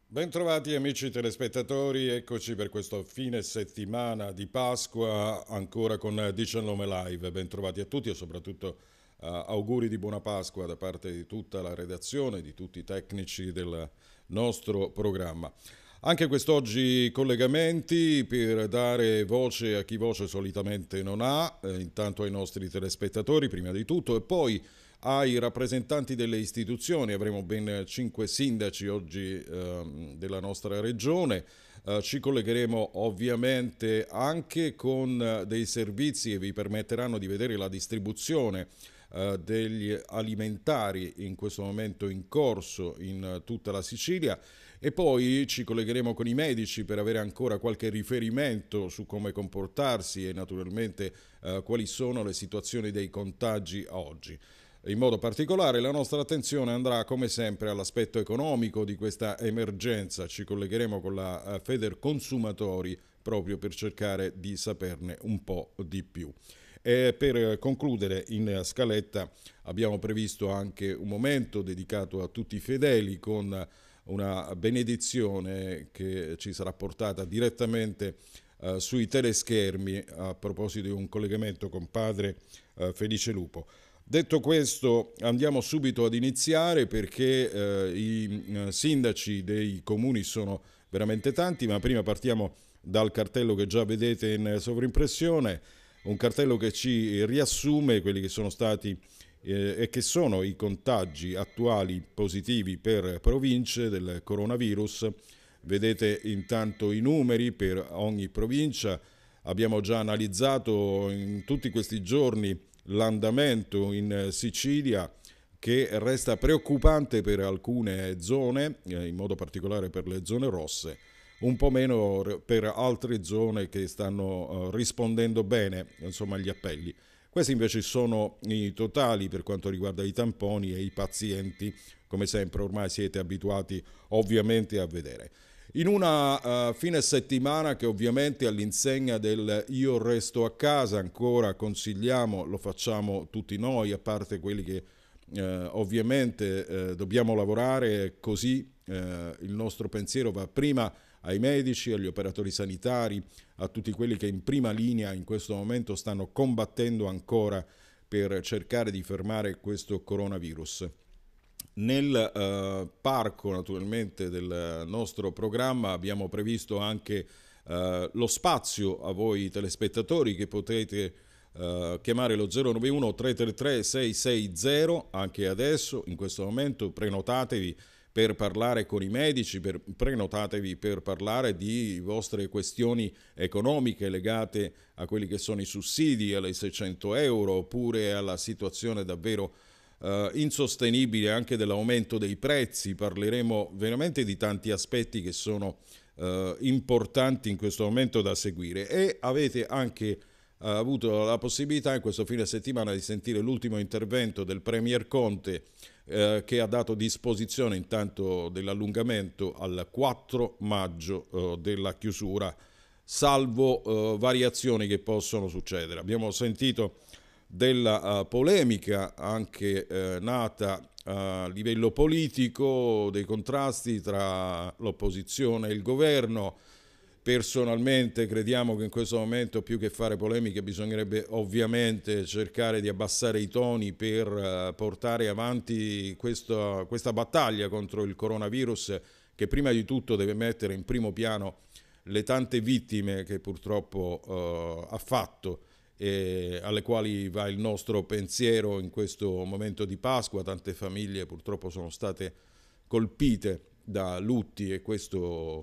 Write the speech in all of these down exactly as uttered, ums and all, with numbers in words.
Bentrovati amici telespettatori, eccoci per questo fine settimana di Pasqua ancora con diciannove Live. Bentrovati a tutti e soprattutto eh, auguri di buona Pasqua da parte di tutta la redazione, di tutti i tecnici del nostro programma. Anche quest'oggi collegamenti per dare voce a chi voce solitamente non ha, eh, intanto ai nostri telespettatori prima di tutto e poi ai rappresentanti delle istituzioni. Avremo ben cinque sindaci oggi ehm, della nostra regione. Eh, ci collegheremo ovviamente anche con eh, dei servizi che vi permetteranno di vedere la distribuzione eh, degli alimentari in questo momento in corso in eh, tutta la Sicilia. E poi ci collegheremo con i medici per avere ancora qualche riferimento su come comportarsi e naturalmente eh, quali sono le situazioni dei contagi oggi. In modo particolare la nostra attenzione andrà come sempre all'aspetto economico di questa emergenza. Ci collegheremo con la eh, Federconsumatori proprio per cercare di saperne un po' di più. E per concludere in scaletta abbiamo previsto anche un momento dedicato a tutti i fedeli con una benedizione che ci sarà portata direttamente eh, sui teleschermi a proposito di un collegamento con padre eh, Felice Lupo. Detto questo, andiamo subito ad iniziare perché eh, i eh, sindaci dei comuni sono veramente tanti, ma prima partiamo dal cartello che già vedete in sovrimpressione, un cartello che ci riassume quelli che sono stati eh, e che sono i contagi attuali positivi per province del coronavirus. Vedete intanto i numeri per ogni provincia. Abbiamo già analizzato in tutti questi giorni l'andamento in Sicilia, che resta preoccupante per alcune zone, in modo particolare per le zone rosse, un po' meno per altre zone che stanno rispondendo bene, insomma, agli appelli. Questi invece sono i totali per quanto riguarda i tamponi e i pazienti, come sempre ormai siete abituati ovviamente a vedere. In una uh, fine settimana che ovviamente all'insegna del io resto a casa ancora consigliamo, lo facciamo tutti noi, a parte quelli che uh, ovviamente uh, dobbiamo lavorare, così uh, il nostro pensiero va prima ai medici, agli operatori sanitari, a tutti quelli che in prima linea in questo momento stanno combattendo ancora per cercare di fermare questo coronavirus. Nel uh, parco naturalmente del nostro programma abbiamo previsto anche uh, lo spazio a voi telespettatori che potete uh, chiamare lo zero nove uno tre tre tre sei sei zero anche adesso, in questo momento prenotatevi per parlare con i medici, per, prenotatevi per parlare di vostre questioni economiche legate a quelli che sono i sussidi, alle seicento euro oppure alla situazione davvero Uh, insostenibile anche dell'aumento dei prezzi. Parleremo veramente di tanti aspetti che sono uh, importanti in questo momento da seguire, e avete anche uh, avuto la possibilità in questo fine settimana di sentire l'ultimo intervento del Premier Conte, uh, che ha dato disposizione intanto dell'allungamento al quattro maggio uh, della chiusura, salvo uh, variazioni che possono succedere. Abbiamo sentito della uh, polemica anche uh, nata a livello politico, dei contrasti tra l'opposizione e il governo. Personalmente crediamo che in questo momento, più che fare polemiche, bisognerebbe ovviamente cercare di abbassare i toni per uh, portare avanti questa, questa battaglia contro il coronavirus, che prima di tutto deve mettere in primo piano le tante vittime che purtroppo uh, ha fatto, e alle quali va il nostro pensiero in questo momento di Pasqua. Tante famiglie purtroppo sono state colpite da lutti, e questo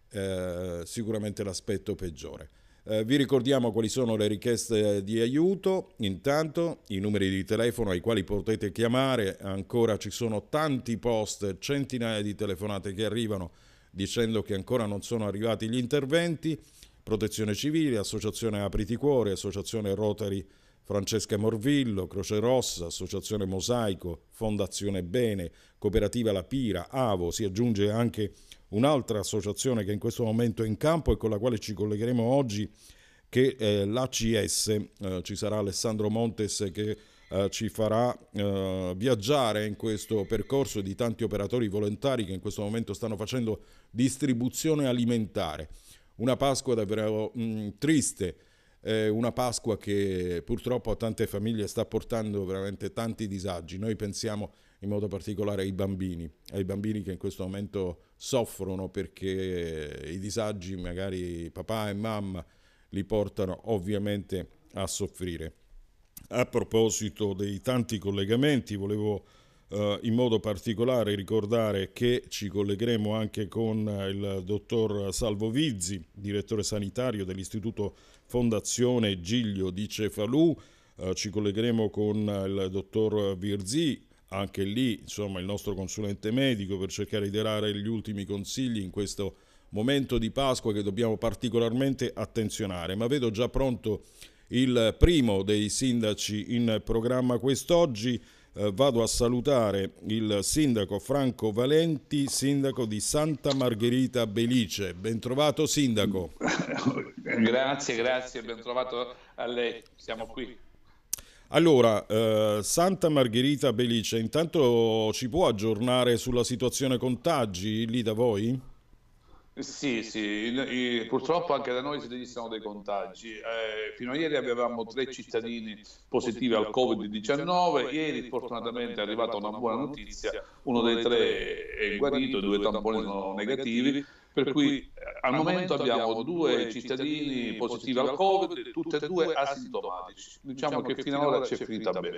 è sicuramente l'aspetto peggiore. Eh, vi ricordiamo quali sono le richieste di aiuto, intanto i numeri di telefono ai quali potete chiamare. Ancora ci sono tanti post, centinaia di telefonate che arrivano dicendo che ancora non sono arrivati gli interventi. Protezione Civile, Associazione Apriti Cuore, Associazione Rotary Francesca Morvillo, Croce Rossa, Associazione Mosaico, Fondazione Bene, Cooperativa La Pira, Avo. Si aggiunge anche un'altra associazione che in questo momento è in campo e con la quale ci collegheremo oggi, che è l'A C S. Eh, ci sarà Alessandro Montes che eh, ci farà eh, viaggiare in questo percorso di tanti operatori volontari che in questo momento stanno facendo distribuzione alimentare. Una Pasqua davvero mh, triste, eh, una Pasqua che purtroppo a tante famiglie sta portando veramente tanti disagi. Noi pensiamo in modo particolare ai bambini, ai bambini che in questo momento soffrono perché i disagi magari papà e mamma li portano ovviamente a soffrire. A proposito dei tanti collegamenti, volevo eh, in modo particolare ricordare che ci collegheremo anche con il dottor Salvo Vizzi, direttore sanitario dell'Istituto Fondazione Giglio di Cefalù, eh, ci collegheremo con il dottor Virzì, anche lì insomma il nostro consulente medico, per cercare di dare gli ultimi consigli in questo momento di Pasqua che dobbiamo particolarmente attenzionare. Ma vedo già pronto il primo dei sindaci in programma quest'oggi. Eh, vado a salutare il sindaco Franco Valenti, sindaco di Santa Margherita Belice. Ben trovato sindaco. Grazie, grazie, ben trovato a lei, siamo qui. Allora, eh, Santa Margherita Belice, intanto ci può aggiornare sulla situazione contagi lì da voi? Sì, sì, purtroppo anche da noi si registrano dei contagi. Eh, fino a ieri avevamo tre cittadini positivi al Covid diciannove, ieri fortunatamente è arrivata una buona notizia, uno dei tre è guarito, due tamponi sono negativi, per cui al momento abbiamo due cittadini positivi al Covid, tutti e due asintomatici. Diciamo che fino ad ora ci è finita bene.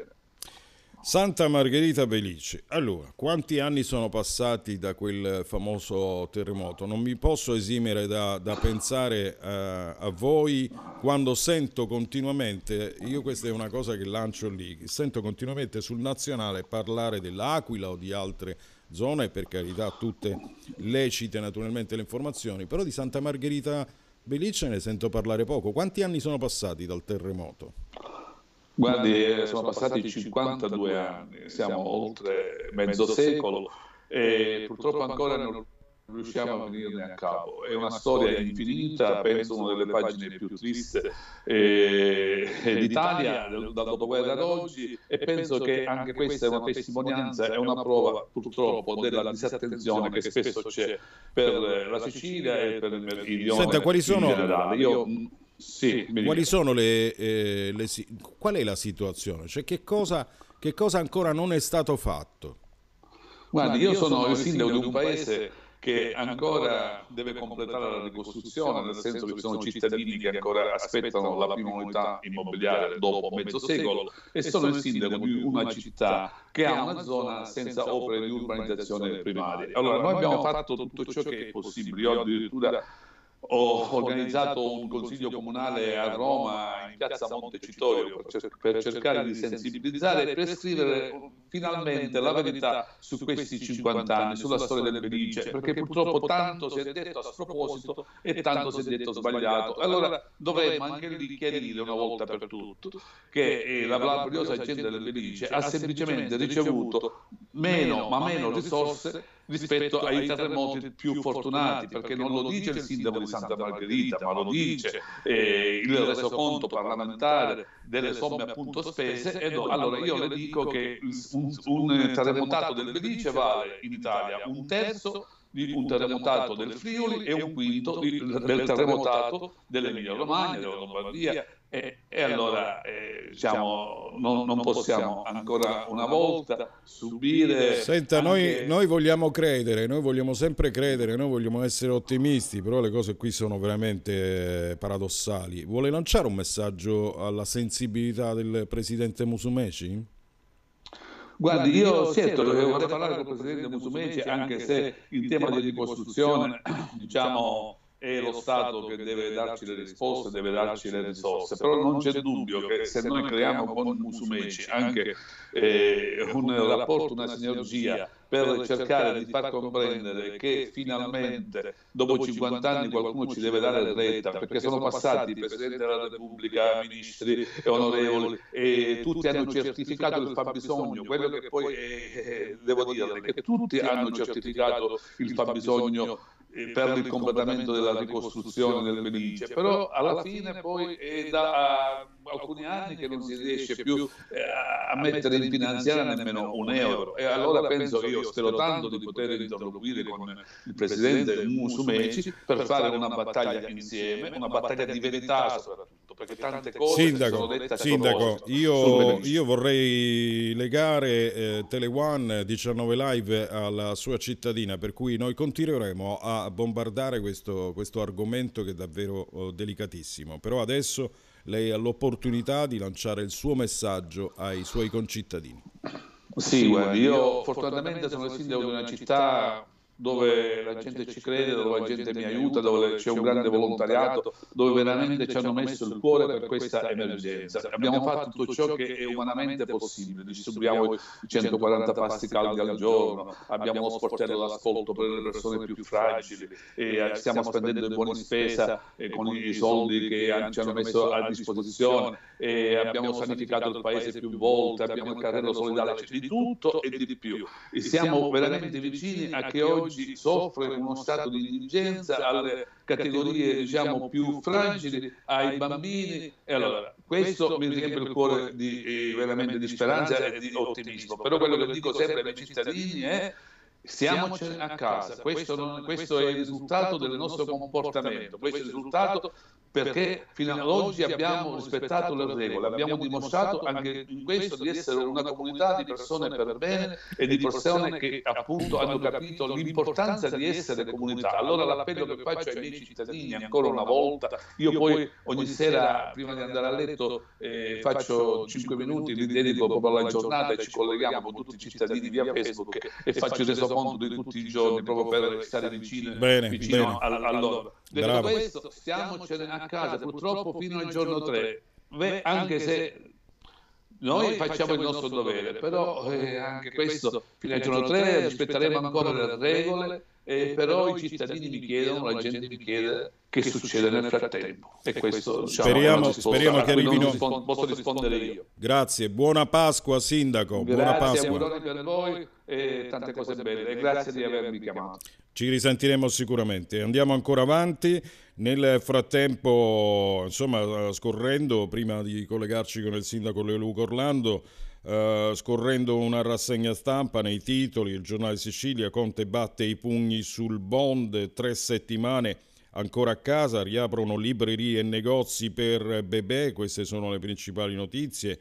Santa Margherita Belice, allora, quanti anni sono passati da quel famoso terremoto? Non mi posso esimere da, da pensare eh, a voi quando sento continuamente, io questa è una cosa che lancio lì, sento continuamente sul nazionale parlare dell'Aquila o di altre zone, per carità tutte lecite naturalmente le informazioni, però di Santa Margherita Belice ne sento parlare poco. Quanti anni sono passati dal terremoto? Guardi, sono passati cinquantadue anni, siamo oltre mezzo secolo e purtroppo ancora non riusciamo a venirne a capo. È una storia infinita, penso una delle pagine più tristi eh, d'Italia dal dopoguerra ad oggi, e penso che anche questa è una testimonianza, è una prova purtroppo della disattenzione che spesso c'è per la Sicilia e per il meridione. Senta, quali sono... in generale. Io, Sì, quali sono le, eh, le qual è la situazione? Cioè che cosa, che cosa ancora non è stato fatto? Guardi, io sono il sindaco di un paese che ancora deve completare la ricostruzione, nel senso che ci sono cittadini che ancora aspettano la prima unità immobiliare dopo mezzo secolo, e sono il sindaco di una città che ha una zona senza opere di urbanizzazione primaria. Allora, noi abbiamo fatto tutto ciò che è possibile. Io addirittura ho organizzato un consiglio comunale a Roma, in piazza Montecitorio, per, cer per cercare di sensibilizzare e per scrivere finalmente la verità su questi cinquanta anni, sulla storia del Belice, perché purtroppo tanto si è detto a sproposito e tanto si è detto sbagliato. Allora dovremmo anche lì chiarire una volta per tutte che la laboriosa gente del Belice ha semplicemente ricevuto meno, ma meno risorse rispetto ai terremoti più fortunati, perché non lo dice il sindaco di Santa Margherita, ma lo dice eh, il resoconto parlamentare delle somme appunto spese. E no, allora io le dico che un, un terremotato del Belice vale in Italia un terzo di un terremotato del Friuli e un quinto di, del terremotato dell'Emilia Romagna, della Lombardia. E, e allora eh, diciamo, non, non possiamo ancora una volta subire. Senta, anche... noi, noi vogliamo credere, noi vogliamo sempre credere, noi vogliamo essere ottimisti, però le cose qui sono veramente paradossali. Vuole lanciare un messaggio alla sensibilità del presidente Musumeci? Guardi, io certo vorrei parlare con il presidente Musumeci, anche se il tema di ricostruzione, diciamo, è lo Stato che deve darci le risposte, deve darci le risorse, però non c'è dubbio che se noi creiamo con Musumeci anche eh, un rapporto, una sinergia per cercare di far comprendere che finalmente dopo cinquanta anni qualcuno ci deve dare retta, perché sono passati il Presidente della Repubblica, ministri e onorevoli, e tutti hanno certificato il fabbisogno. Quello che poi è, devo dirle che tutti hanno certificato il fabbisogno per il completamento della ricostruzione del Belice, però alla fine poi è da alcuni anni che non si riesce più a mettere in finanziaria nemmeno un euro, e allora penso, io spero tanto di poter interloquire con il presidente Musumeci per fare una battaglia insieme, una battaglia di verità soprattutto, perché tante cose Sindaco, sono dette a Sindaco, io, io vorrei legare eh, Tele One diciannove Live alla sua cittadina, per cui noi continueremo a bombardare questo, questo argomento che è davvero oh, delicatissimo, però adesso lei ha l'opportunità di lanciare il suo messaggio ai suoi concittadini. Sì, guardi, io fortunatamente sono il sindaco di una città dove la gente ci crede, dove la gente mi aiuta, dove c'è un grande volontariato, dove veramente ci hanno messo il cuore per questa emergenza. Abbiamo fatto tutto ciò che è umanamente possibile, distribuiamo centoquaranta pasti caldi al giorno, abbiamo lo sportello d'ascolto per le persone più fragili, e stiamo spendendo i buoni spesa con i soldi che ci hanno messo a disposizione, e abbiamo sanificato il paese più volte, abbiamo il carrello solidale, cioè di tutto e di più. E siamo veramente vicini a che oggi oggi soffre uno stato di indigenza alle categorie, diciamo, più fragili, ai bambini, e allora questo mi riempie il cuore di, eh, veramente di speranza e di ottimismo. Però quello che dico sempre ai miei cittadini è: stiamocene a casa, questo, non, questo è il risultato del nostro comportamento, questo è il risultato perché fino ad oggi abbiamo rispettato le regole, abbiamo dimostrato anche in questo di essere una comunità di persone per bene e di persone che appunto hanno capito l'importanza di essere comunità. Allora l'appello che faccio ai miei cittadini ancora una volta, io poi ogni sera prima di andare a letto eh, faccio cinque minuti, li dedico proprio alla giornata e ci colleghiamo con tutti i cittadini via Facebook e faccio il resoconto di tutti i giorni proprio per stare vicino, bene, vicino bene. a, a loro. Detto questo, stiamocene a casa purtroppo fino al giorno tre, beh, anche se noi facciamo il nostro dovere, però eh, anche questo fino al giorno tre rispetteremo ancora le regole, eh, però i cittadini mi chiedono, la gente mi chiede che succede nel frattempo, e questo diciamo, speriamo, speriamo che arrivino. Non posso rispondere io. Grazie, buona Pasqua Sindaco, grazie, buona Pasqua. Auguri per voi e tante cose belle, e grazie di avermi chiamato. Ci risentiremo sicuramente. Andiamo ancora avanti. Nel frattempo, insomma, scorrendo, prima di collegarci con il sindaco Leoluca Orlando, eh, scorrendo una rassegna stampa nei titoli, il giornale Sicilia: Conte batte i pugni sul bond, tre settimane ancora a casa, riaprono librerie e negozi per bebè, queste sono le principali notizie.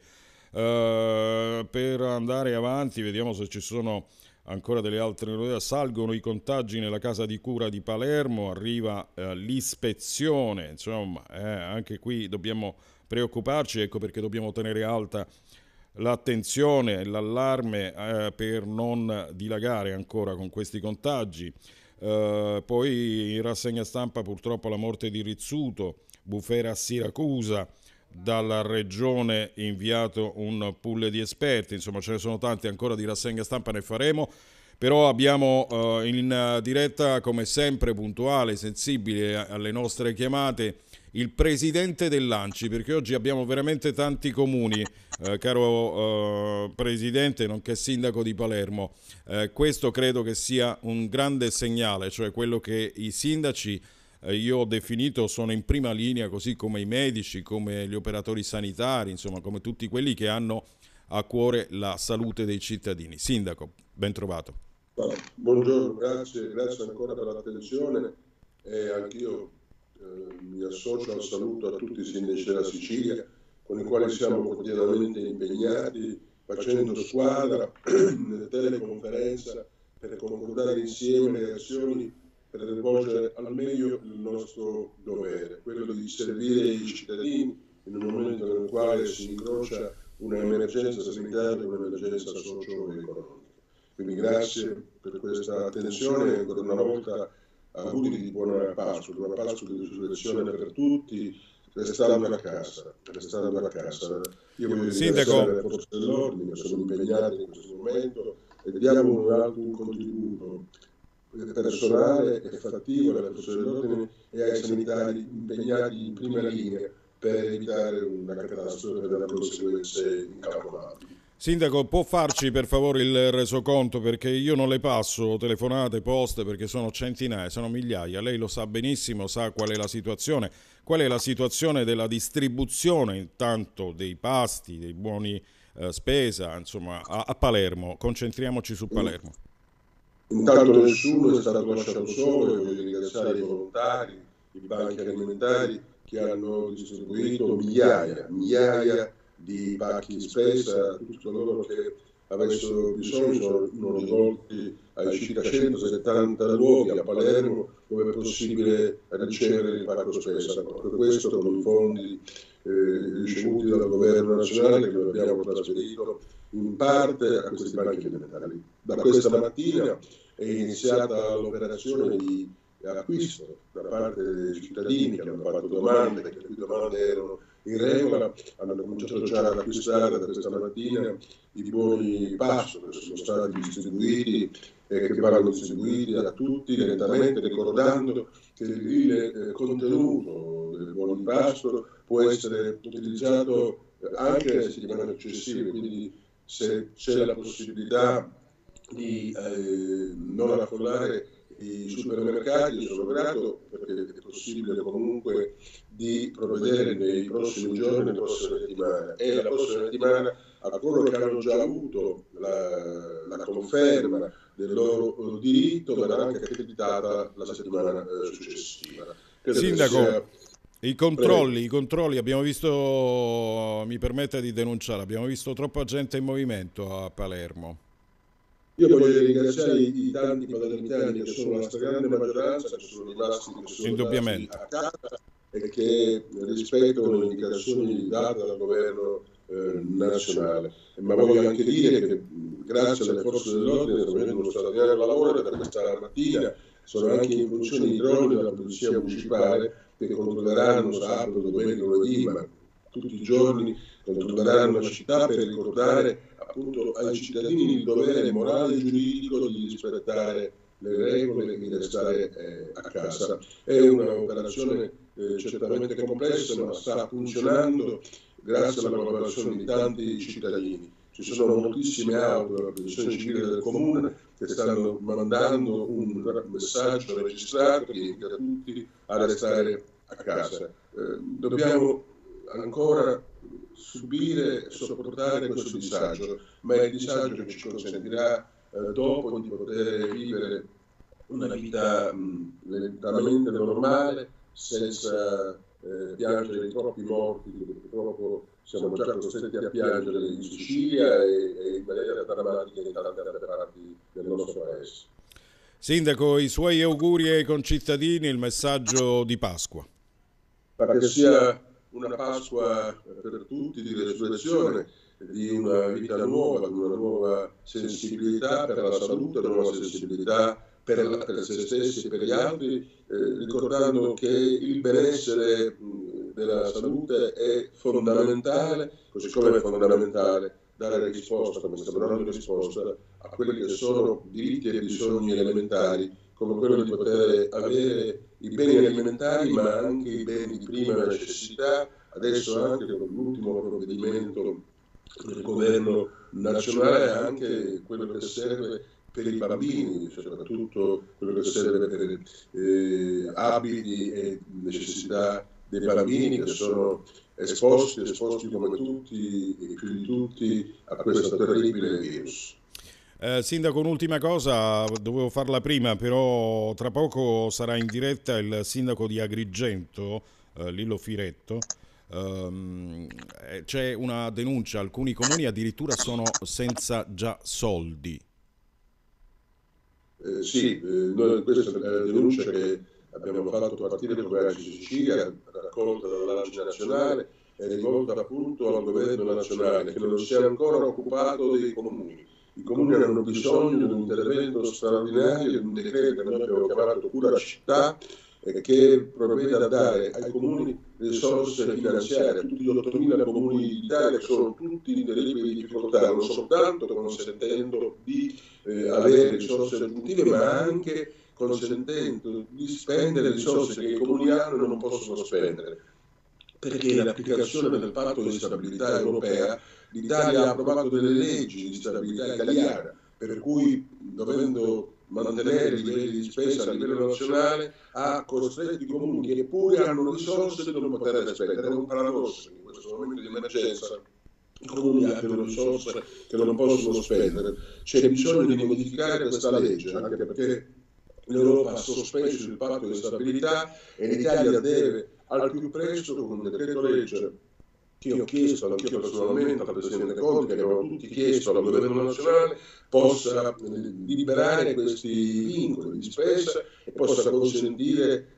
Eh, per andare avanti, vediamo se ci sono ancora delle altre novità. Salgono i contagi nella casa di cura di Palermo, arriva eh, l'ispezione, insomma, eh, anche qui dobbiamo preoccuparci, ecco perché dobbiamo tenere alta l'attenzione e l'allarme eh, per non dilagare ancora con questi contagi. Eh, poi in rassegna stampa purtroppo la morte di Rizzuto, bufera a Siracusa, dalla regione inviato un pool di esperti, insomma ce ne sono tanti ancora di rassegna stampa, ne faremo, però abbiamo eh, in diretta come sempre puntuale, sensibile alle nostre chiamate, il presidente dell'Anci, perché oggi abbiamo veramente tanti comuni, eh, caro eh, presidente nonché sindaco di Palermo. Eh, questo credo che sia un grande segnale, cioè quello che i sindaci io ho definito sono in prima linea, così come i medici, come gli operatori sanitari, insomma come tutti quelli che hanno a cuore la salute dei cittadini. Sindaco, ben trovato. Buongiorno, grazie, grazie ancora per l'attenzione, e anch'io eh, mi associo al saluto a tutti i sindaci della Sicilia con i quali siamo quotidianamente impegnati, facendo squadra nella teleconferenza per concordare insieme le azioni per svolgere al meglio il nostro dovere, quello di servire i cittadini in un momento nel quale si incrocia un'emergenza sanitaria e un'emergenza socio-economica. Quindi grazie per questa attenzione e ancora una volta auguri di buona Pasqua, buona Pasqua di risurrezione per tutti, restando a casa, restando a casa. Io voglio ringraziare le forze dell'ordine che sono impegnate in questo momento e diamo un altro contributo personale e fattivo alle forze dell'ordine e ai sanitari impegnati in prima linea per evitare una catastrofe delle conseguenze incalcolabili. Sindaco, può farci per favore il resoconto, perché io non le passo telefonate, poste, perché sono centinaia, sono migliaia. Lei lo sa benissimo, sa qual è la situazione, qual è la situazione della distribuzione intanto dei pasti, dei buoni eh, spesa, insomma, a, a Palermo. Concentriamoci su Palermo. Intanto nessuno è stato lasciato solo e voglio ringraziare i volontari, i banchi alimentari che hanno distribuito migliaia, migliaia di pacchi di spesa a tutti coloro che avessero bisogno. Sono rivolti ai circa centosettanta luoghi a Palermo dove è possibile ricevere il pacco spesa. Per questo, con i fondi eh, ricevuti dal governo nazionale, che lo abbiamo trasferito in parte a questi banchi alimentari. Da questa mattina è iniziata l'operazione di acquisto da parte dei cittadini che hanno fatto domande, che le cui domande erano in regola, hanno cominciato già ad acquistare da questa mattina i buoni pasto che sono stati distribuiti e che vanno distribuiti a tutti lentamente, ricordando che il eh, contenuto del buoni pasto può essere utilizzato anche nelle settimane successive, quindi se c'è la possibilità di eh, non affollare i supermercati, io sono grato, perché è possibile comunque di provvedere nei prossimi giorni, nelle prossime settimane, e la prossima settimana a coloro che hanno già avuto la, la conferma del loro diritto verrà anche accreditata la settimana eh, successiva. Credo Sindaco, sia... i controlli, i controlli, abbiamo visto, mi permette di denunciare, abbiamo visto troppa gente in movimento a Palermo. Io voglio ringraziare i, i tanti palermitani che sono la stragrande maggioranza, che sono rimasti che sono Indubbiamente. a casa e che rispettano le indicazioni date dal governo eh, nazionale. Ma voglio anche dire che grazie alle forze dell'ordine stanno facendo uno straordinario lavoro, da questa mattina sono anche in funzione di droni della polizia municipale che controlleranno sabato, domenica, lunedì, ma tutti i giorni controlleranno la città per ricordare appunto ai cittadini il dovere morale e giuridico di rispettare le regole e di restare eh, a casa. È un'operazione eh, certamente complessa, ma sta funzionando grazie alla collaborazione di tanti cittadini. Ci sono moltissime auto della protezione civile del comune che stanno mandando un messaggio registrato che invita tutti a restare a casa. Eh, dobbiamo ancora subire e sopportare questo disagio, ma è il disagio che ci consentirà eh, dopo di poter vivere una vita mh, lentamente normale, senza eh, piangere i troppi morti, che purtroppo siamo già costretti a piangere in Sicilia e, e in maniera drammatica in tante altre parti del nostro paese. Sindaco, i suoi auguri ai concittadini, il messaggio di Pasqua. Perché sia una Pasqua per tutti di resurrezione, di una vita nuova, di una nuova sensibilità per la salute, una nuova sensibilità per, la, per se stessi e per gli altri, eh, ricordando che il benessere mh, della salute è fondamentale, così come è fondamentale dare risposta, come stiamo dando risposta, a quelli che sono diritti e bisogni elementari, come quello di poter avere i beni alimentari, ma anche i beni di prima necessità. Adesso anche con l'ultimo provvedimento del governo nazionale, anche quello che serve per i bambini, soprattutto quello che serve per eh, abiti e necessità dei bambini che sono esposti, esposti come tutti e più di tutti a questo terribile virus. Eh, Sindaco, un'ultima cosa, dovevo farla prima, però tra poco sarà in diretta il sindaco di Agrigento, eh, Lillo Firetto. Um, c'è una denuncia, alcuni comuni addirittura sono senza già soldi. Eh, sì, eh, noi, questa è la denuncia che abbiamo fatto partire come A G I Sicilia, raccolta dall'A G I nazionale e rivolta appunto al governo nazionale, che non si è ancora occupato dei comuni. I comuni hanno bisogno di un intervento straordinario, di un decreto che noi abbiamo chiamato Cura Città, e che provveda a dare ai comuni risorse finanziarie, a tutti gli ottomila comuni d'Italia che sono tutti in terribili difficoltà, non soltanto consentendo di eh, avere risorse aggiuntive, ma anche consentendo di spendere risorse che i comuni hanno e non possono spendere. perché l'applicazione del patto di stabilità europea, l'Italia ha approvato delle leggi di stabilità italiana, per cui dovendo mantenere i livelli di spesa a livello nazionale ha costretto i comuni che pure hanno risorse di non poterle spendere. È un paradosso in questo momento di emergenza i comuni abbiano risorse che non possono spendere. C'è bisogno di modificare questa legge, anche perché l'Europa ha sospeso il patto di stabilità e l'Italia deve al più presto, con un decreto legge che ho chiesto anch'io personalmente al Presidente Conte, che abbiamo tutti chiesto al Governo nazionale, possa liberare questi vincoli di spesa e possa consentire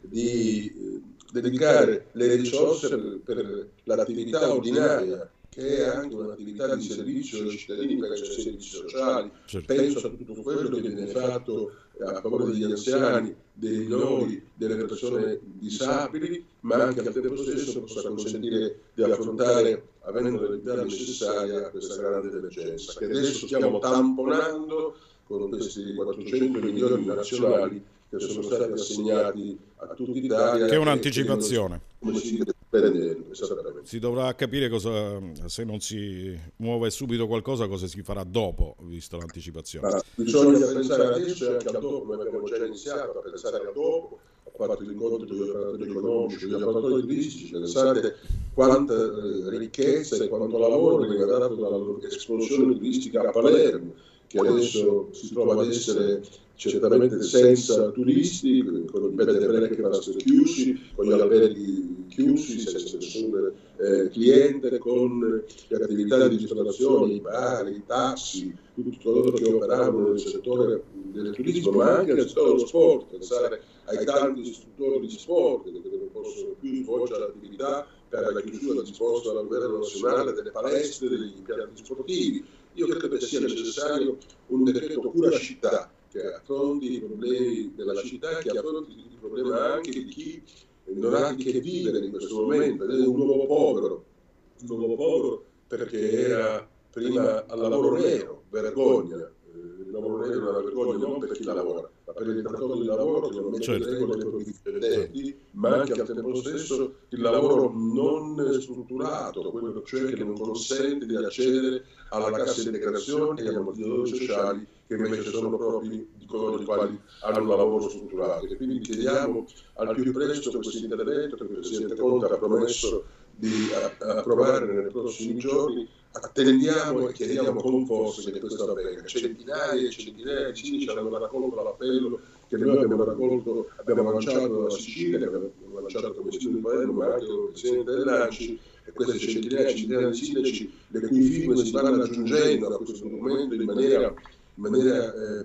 di dedicare le risorse per, per l'attività ordinaria, che è anche un'attività di servizio ai cittadini, penso ai servizi sociali, certo. Penso a tutto quello che viene fatto a favore degli anziani, dei minori, delle persone disabili, ma anche al tempo stesso possa consentire di affrontare, avendo l'equità necessaria, questa grande emergenza, che adesso stiamo tamponando con questi quattrocento milioni nazionali che sono stati assegnati a tutta Italia. Che è un'anticipazione. Come si deve Si dovrà capire cosa, se non si muove subito qualcosa, cosa si farà dopo, visto l'anticipazione. Ma bisogna pensare adesso e anche al dopo, noi abbiamo già iniziato a pensare al dopo, ho fatto l'incontro con gli operatori economici, con gli operatori turistici, pensate quanta ricchezza e quanto lavoro viene dato dall'esplosione turistica a Palermo, che adesso si trova ad essere certamente senza turisti, con i bed and breakfast chiusi, con gli alberghi chiusi, senza nessun eh, cliente, con le attività di ristorazione, i bar, i taxi, tutti coloro che operavano nel settore del turismo, ma anche nel settore dello sport, pensare ai tanti istruttori di sport che non possono più svolgere l'attività per la chiusura disposta dal governo nazionale delle palestre, degli impianti sportivi. Io credo che sia necessario un decreto cura città che affronti i problemi della città, che affronti il problema anche di chi non ha di che vivere in questo momento, ed è un nuovo povero, un nuovo povero perché era prima al lavoro nero, vergogna. Il lavoro nero è una vergogna non per chi lavora, ma per il datore di lavoro che non mette in regola i propri dipendenti, ma anche al tempo stesso il lavoro non strutturato, quello cioè che non consente di accedere alla cassa integrazione e agli ammortizzatori sociali, che invece sono proprio di coloro i quali hanno un lavoro strutturato. E quindi chiediamo al più presto questo intervento che il Presidente Conte ha promesso di approvare nei prossimi giorni. Attendiamo e chiediamo con forza che questo avvenga. Centinaia e centinaia di sindaci hanno raccolto l'appello che noi abbiamo raccolto, abbiamo lanciato dalla Sicilia, abbiamo lanciato come sindaco di Palermo, ma anche come Presidente dell'Anci, e queste centinaia e centinaia di sindaci, le cui firme si vanno aggiungendo a questo documento in maniera, in maniera eh,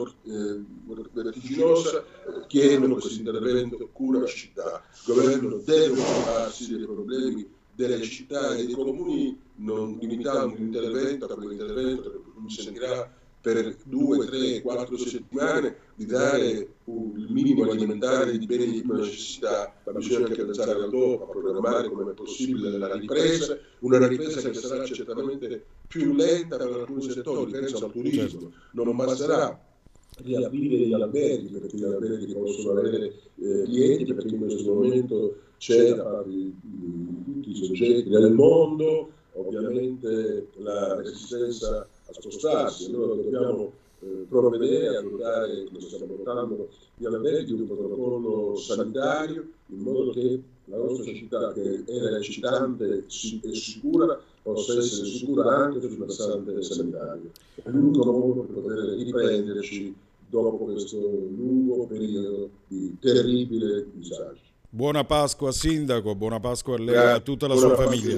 eh, vertiginosa, eh, chiedono questo intervento cura città. Il governo deve occuparsi dei problemi delle città e dei comuni, non limitando l'intervento a quell'intervento che consentirà per due, tre, quattro settimane di dare un, il minimo alimentare di beni di prima necessità, ma bisogna anche pensare al dopo, a programmare come è possibile la ripresa, una ripresa che sarà certamente più lenta per alcuni settori, penso al turismo, non basterà riaprire gli alberghi, perché gli alberghi possono avere eh, clienti, perché in questo momento c'è da parte di, di tutti i soggetti del mondo ovviamente la resistenza a spostarsi. Allora dobbiamo eh, provvedere a dotare, come stiamo dotando gli alberghi, di un protocollo sanitario, in modo che la nostra città, che era eccitante e sicura, possa essere sicura anche sul versante sanitario. È l'unico modo per poter riprenderci dopo questo lungo periodo di terribile disagio. Buona Pasqua Sindaco, buona Pasqua a lei e a tutta la sua famiglia.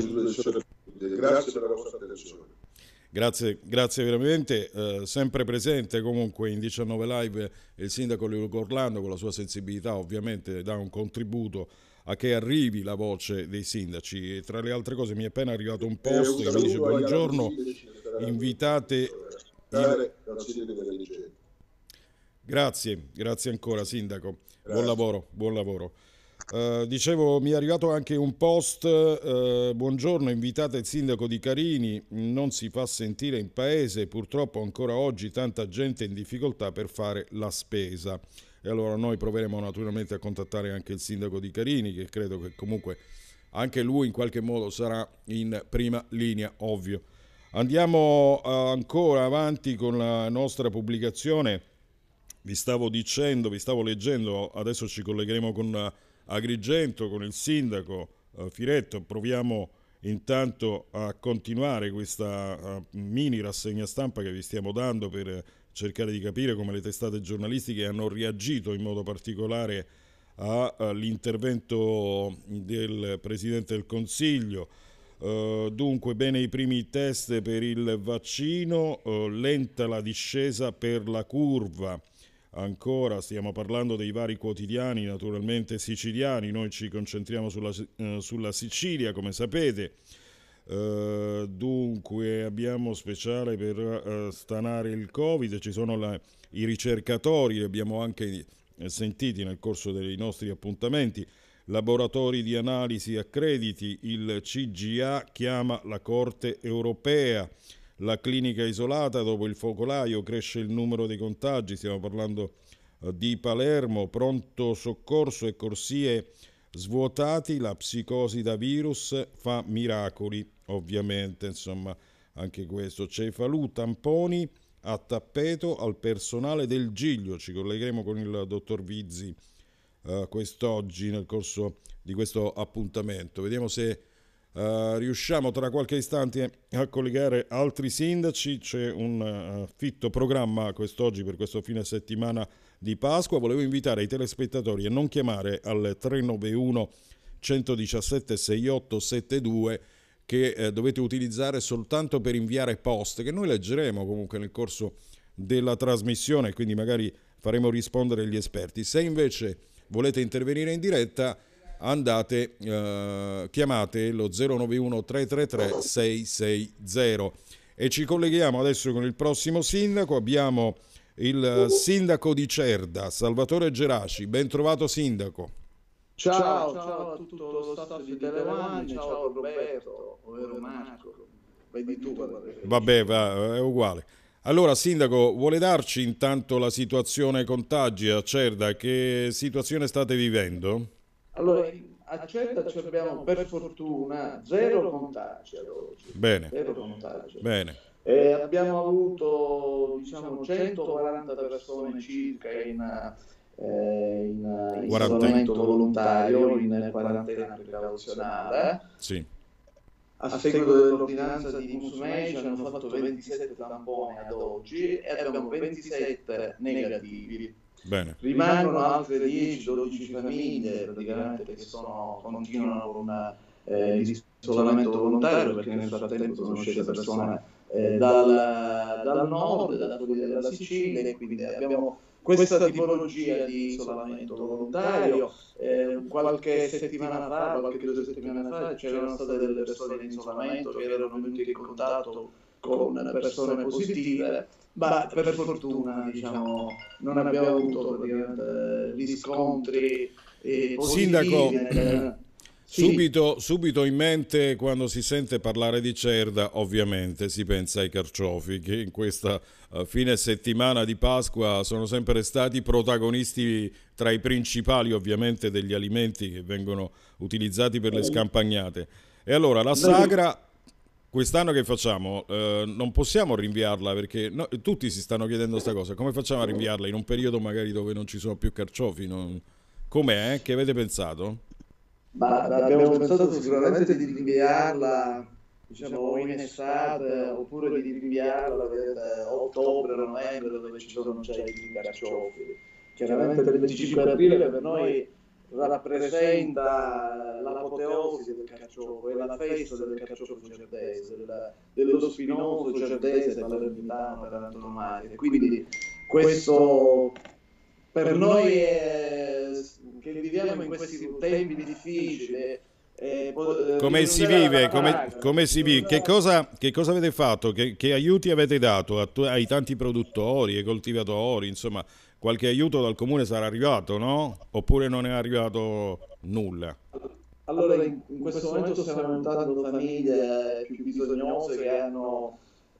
Grazie per la vostra attenzione. Grazie, grazie veramente, eh, sempre presente comunque in diciannove Live il sindaco Luca Orlando, con la sua sensibilità ovviamente dà un contributo a che arrivi la voce dei sindaci. E tra le altre cose mi è appena arrivato un post eh, un che mi dice buongiorno, invitate il... Grazie, grazie ancora sindaco, grazie. Buon lavoro, buon lavoro. Uh, dicevo, mi è arrivato anche un post, uh, buongiorno, invitate il sindaco di Carini, non si fa sentire in paese, purtroppo ancora oggi tanta gente in difficoltà per fare la spesa. E allora noi proveremo naturalmente a contattare anche il sindaco di Carini, che credo che comunque anche lui in qualche modo sarà in prima linea, ovvio. Andiamo uh, ancora avanti con la nostra pubblicazione. Vi stavo dicendo, vi stavo leggendo, adesso ci collegheremo con uh, Agrigento, con il sindaco uh, Firetto. Proviamo intanto a continuare questa uh, mini rassegna stampa che vi stiamo dando per uh, cercare di capire come le testate giornalistiche hanno reagito in modo particolare all'intervento del Presidente del Consiglio. Uh, dunque, bene i primi test per il vaccino, uh, lenta la discesa per la curva. Ancora stiamo parlando dei vari quotidiani, naturalmente siciliani, noi ci concentriamo sulla, uh, sulla Sicilia, come sapete. Uh, dunque abbiamo speciale per uh, stanare il Covid, ci sono la, i ricercatori, li abbiamo anche sentiti nel corso dei nostri appuntamenti. Laboratori di analisi accrediti, il C G A chiama la Corte Europea. La clinica isolata dopo il focolaio, cresce il numero dei contagi, stiamo parlando uh, di Palermo, pronto soccorso e corsie svuotati, la psicosi da virus fa miracoli, ovviamente, insomma, anche questo. Cefalù, tamponi a tappeto al personale del Giglio, ci collegheremo con il dottor Vizzi uh, quest'oggi nel corso di questo appuntamento. Vediamo se Uh, riusciamo tra qualche istante a collegare altri sindaci. C'è un uh, fitto programma quest'oggi per questo fine settimana di Pasqua. Volevo invitare i telespettatori a non chiamare al tre nove uno uno uno sette sei otto sette due che eh, dovete utilizzare soltanto per inviare post, che noi leggeremo comunque nel corso della trasmissione, quindi magari faremo rispondere gli esperti. Se invece volete intervenire in diretta, andate, eh, chiamate lo zero nove uno tre tre tre sei sei zero. E ci colleghiamo adesso con il prossimo sindaco. Abbiamo il sindaco di Cerda, Salvatore Geraci. Ben trovato, sindaco. Ciao, ciao a tutto lo staff di Telemonte, ciao a Roberto, ovvero Marco. Vedi tu. Vabbè, va, è uguale. Allora, sindaco, vuole darci intanto la situazione contagi a Cerda? Che situazione state vivendo? Allora, a Cerda abbiamo per fortuna zero contagi ad oggi. Bene. Zero contagi. Bene. E abbiamo avuto, diciamo, centoquaranta persone circa in, eh, in isolamento volontario, in quarantena precauzionale. Sì. A seguito dell'ordinanza di Musumeci hanno fatto ventisette tamponi ad oggi e abbiamo ventisette negativi. Bene. Rimangono altre dieci dodici famiglie praticamente che sono, continuano con eh, l'isolamento volontario, perché nel frattempo sono scese persone eh, dal, dal nord, da quelli della Sicilia, e quindi abbiamo questa tipologia di isolamento volontario. Eh, qualche settimana fa, qualche due settimane fa, c'erano state delle persone in isolamento che erano venute in contatto con persone positive, ma per fortuna, diciamo, non abbiamo avuto praticamente riscontri eh, positivi. Sindaco, nel... subito, subito in mente, quando si sente parlare di Cerda, ovviamente si pensa ai carciofi, che in questa uh, fine settimana di Pasqua sono sempre stati protagonisti tra i principali, ovviamente, degli alimenti che vengono utilizzati per le scampagnate. E allora la sagra, quest'anno che facciamo? Uh, non possiamo rinviarla, perché no, tutti si stanno chiedendo questa cosa. Come facciamo a rinviarla in un periodo magari dove non ci sono più carciofi? Non... Com'è? Che avete pensato? Ma abbiamo pensato sicuramente di rinviarla, diciamo, in estate, oppure di rinviarla a ottobre, novembre, dove ci sono già i carciofi. Chiaramente il venticinque aprile per noi rappresenta l'apoteosi del carciofo, è la festa del carciofo cerdese, del, dello spinoso cerdese palermitano per antonomasia. Quindi questo per noi è, che viviamo in questi tempi difficili. Eh, come si vive? Come, come si vive? Che cosa, che cosa avete fatto? Che, che aiuti avete dato a, ai tanti produttori, ai coltivatori? Insomma, qualche aiuto dal comune sarà arrivato, no? Oppure non è arrivato nulla? Allora, in, in questo momento stiamo aiutando famiglie più bisognose che hanno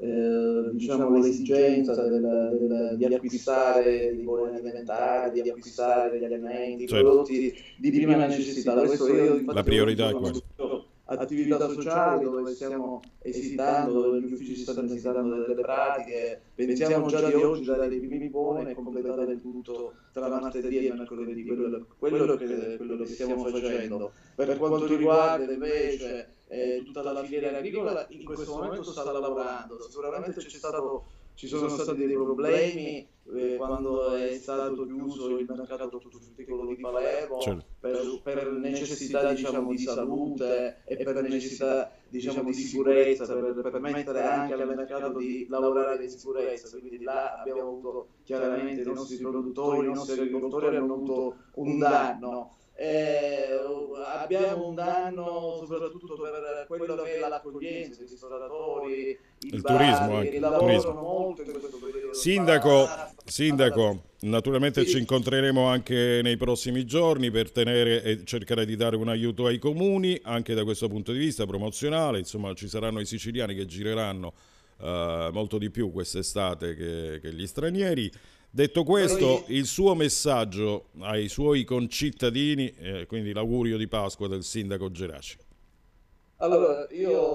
eh, diciamo, l'esigenza del, del, di acquistare dei buoni alimentari, di acquistare degli alimenti, certo, prodotti di prima necessità. Adesso io, infatti, la priorità è quella. Attività sociali dove stiamo esitando, dove gli uffici stanno esitando delle pratiche, pensiamo già di oggi dare i primi buoni e completare il tutto tra martedì e mercoledì, quello, quello, che, quello che stiamo facendo. Per quanto riguarda invece eh, tutta la filiera agricola, in questo momento sta lavorando, sicuramente c'è stato, ci sono stati dei problemi eh, quando è stato chiuso il mercato ortofrutticolo di Palermo, certo, per, per necessità, diciamo, di salute e per necessità, diciamo, di sicurezza, per permettere anche al mercato di lavorare in sicurezza. Quindi là abbiamo avuto chiaramente i nostri produttori, i nostri agricoltori hanno avuto un danno. Eh, abbiamo un danno soprattutto per quello che è l'accoglienza, i ristoratori, i il bar, turismo anche, che lavorano turismo. molto in questo periodo. Sindaco, Sindaco, naturalmente ci incontreremo anche nei prossimi giorni per tenere e cercare di dare un aiuto ai comuni, anche da questo punto di vista promozionale. Insomma, ci saranno i siciliani che gireranno uh, molto di più quest'estate che, che gli stranieri. Detto questo, il suo messaggio ai suoi concittadini, eh, quindi l'augurio di Pasqua del sindaco Geraci. Allora,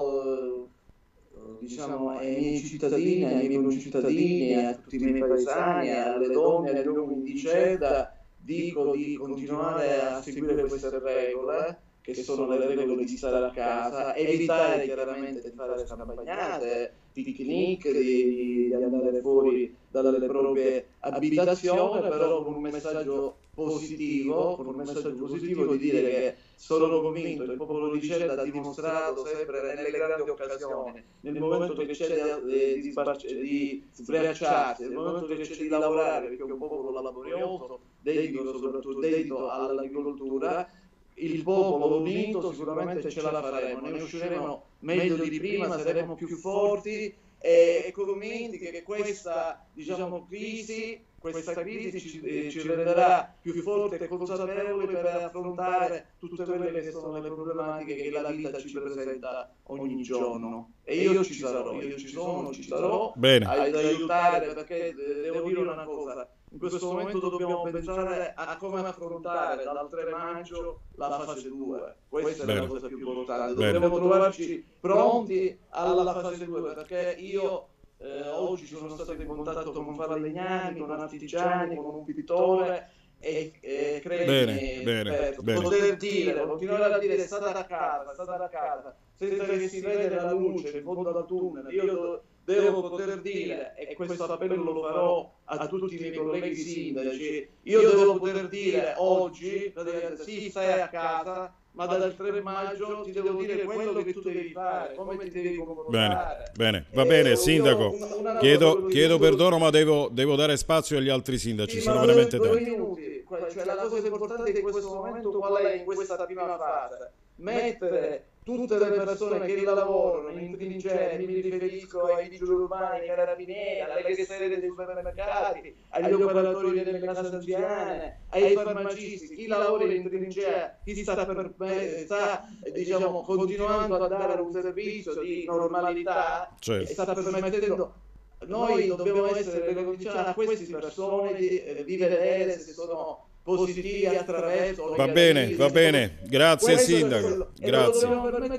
io, diciamo, ai miei cittadini, ai miei concittadini, a tutti i miei paesani, alle donne e agli uomini di Cerda, dico di continuare a seguire queste regole, che sono le regole di stare a casa, evitare chiaramente di fare scampagnate, picnic, di, di andare fuori dalle proprie abitazioni, però con un messaggio positivo, con un messaggio positivo di dire che sono convinto, il popolo di Cerda ha dimostrato sempre nelle grandi occasioni, nel momento che c'è di, di, di sbracciarsi, nel momento che c'è di lavorare, perché è un popolo laborioso, dedito soprattutto dedito all'agricoltura. Il popolo unito sicuramente ce la faremo, ne usciremo meglio di prima, saremo più forti e convinti che questa, diciamo, crisi, questa crisi ci, eh, ci renderà più forti e consapevoli per affrontare tutte quelle che sono le problematiche che la vita ci presenta ogni giorno. E io ci sarò, io ci sono, ci sarò Bene. ad aiutare, perché devo dire una cosa. In questo momento dobbiamo pensare a come affrontare dal tre maggio la fase due. Questa Bene. è la cosa più importante. Dobbiamo Bene. trovarci pronti alla fase due, perché io eh, oggi sono stato in contatto con falegnami, con artigiani, con un pittore e, e credimi, bene, per bene. poter dire, continuare a dire state a casa, state a casa, senza che si vede la luce in fondo al tunnel. Io devo poter dire, e questo appello lo farò a tutti i miei colleghi sindaci, io devo poter dire oggi, sì, stai a casa, ma dal tre maggio ti devo dire quello che tu devi fare, come ti devi comportare. Bene, bene, va bene, sindaco, una, una chiedo, chiedo perdono, ma devo, devo dare spazio agli altri sindaci, sì, sono veramente tanti. Minuti, cioè la cosa importante in questo momento qual è in questa prima fase? Mettere tutte le persone che lavorano in trincee, mi riferisco ai vigili urbani, ai carabinieri, alle cassiere dei supermercati, agli operatori delle case anziane, ai farmacisti, chi lavora in trincea, chi sta, per, sta diciamo, continuando a dare un servizio di normalità, certo, e sta permettendo. Noi dobbiamo essere le condizioni a queste persone di, di vedere se sono positivi attraverso. Va bene, va bene, grazie sindaco, grazie.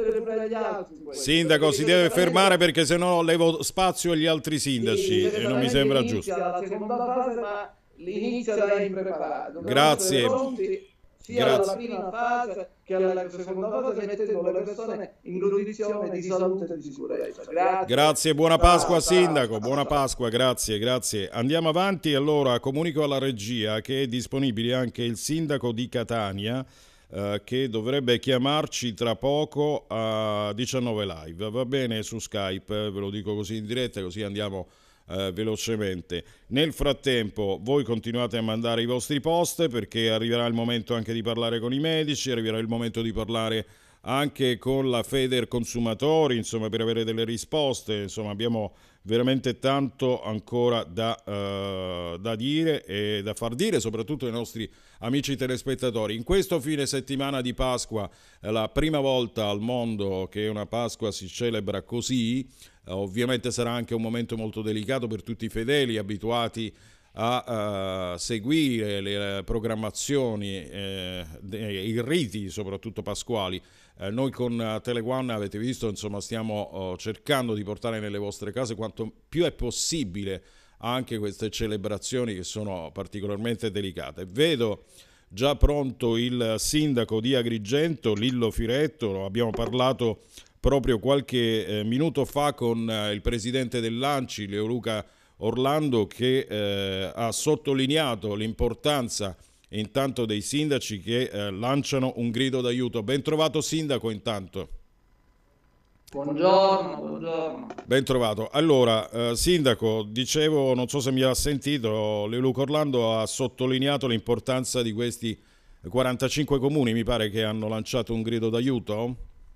Sindaco si deve fermare perché sennò levo spazio agli altri sindaci e non mi sembra giusto. La seconda fase, ma l'inizio è impreparato. Grazie. Sia alla prima fase che alla seconda fase, mettendo le persone in condizione di salute e di sicurezza. Grazie. Grazie, buona Pasqua sindaco, buona Pasqua, grazie, grazie. Andiamo avanti, allora comunico alla regia che è disponibile anche il sindaco di Catania eh, che dovrebbe chiamarci tra poco a diciannove live, va bene, su Skype, eh, ve lo dico così in diretta, così andiamo Uh, velocemente. Nel frattempo voi continuate a mandare i vostri post perché arriverà il momento anche di parlare con i medici, arriverà il momento di parlare anche con la Federconsumatori, insomma, per avere delle risposte. Insomma, abbiamo veramente tanto ancora da, uh, da dire e da far dire, soprattutto ai nostri amici telespettatori. In questo fine settimana di Pasqua, è la prima volta al mondo che una Pasqua si celebra così. Uh, ovviamente sarà anche un momento molto delicato per tutti i fedeli abituati a uh, seguire le programmazioni, eh, i riti soprattutto pasquali. Eh, noi con uh, Teleone, avete visto, insomma, stiamo uh, cercando di portare nelle vostre case quanto più è possibile anche queste celebrazioni che sono particolarmente delicate. Vedo già pronto il sindaco di Agrigento, Lillo Firetto. Abbiamo parlato proprio qualche eh, minuto fa con eh, il presidente dell'Anci, Leoluca Orlando, che eh, ha sottolineato l'importanza intanto dei sindaci che eh, lanciano un grido d'aiuto. Ben trovato sindaco intanto. Buongiorno, buongiorno. Ben trovato. Allora, eh, sindaco, dicevo, non so se mi ha sentito, Leoluca Orlando ha sottolineato l'importanza di questi quarantacinque comuni, mi pare, che hanno lanciato un grido d'aiuto.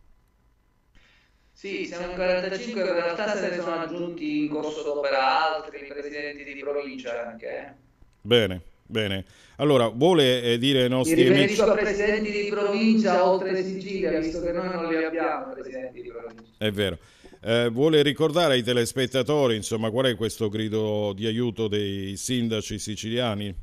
Sì, siamo in quarantacinque, in realtà se ne sono aggiunti in corso d'opera altri presidenti di provincia anche. Bene, bene. Allora, vuole eh, dire ai nostri Mi riferisco amici... a presidenti di provincia oltre Sicilia, visto che noi non li abbiamo presidenti di provincia. È vero. Eh, vuole ricordare ai telespettatori, insomma, qual è questo grido di aiuto dei sindaci siciliani?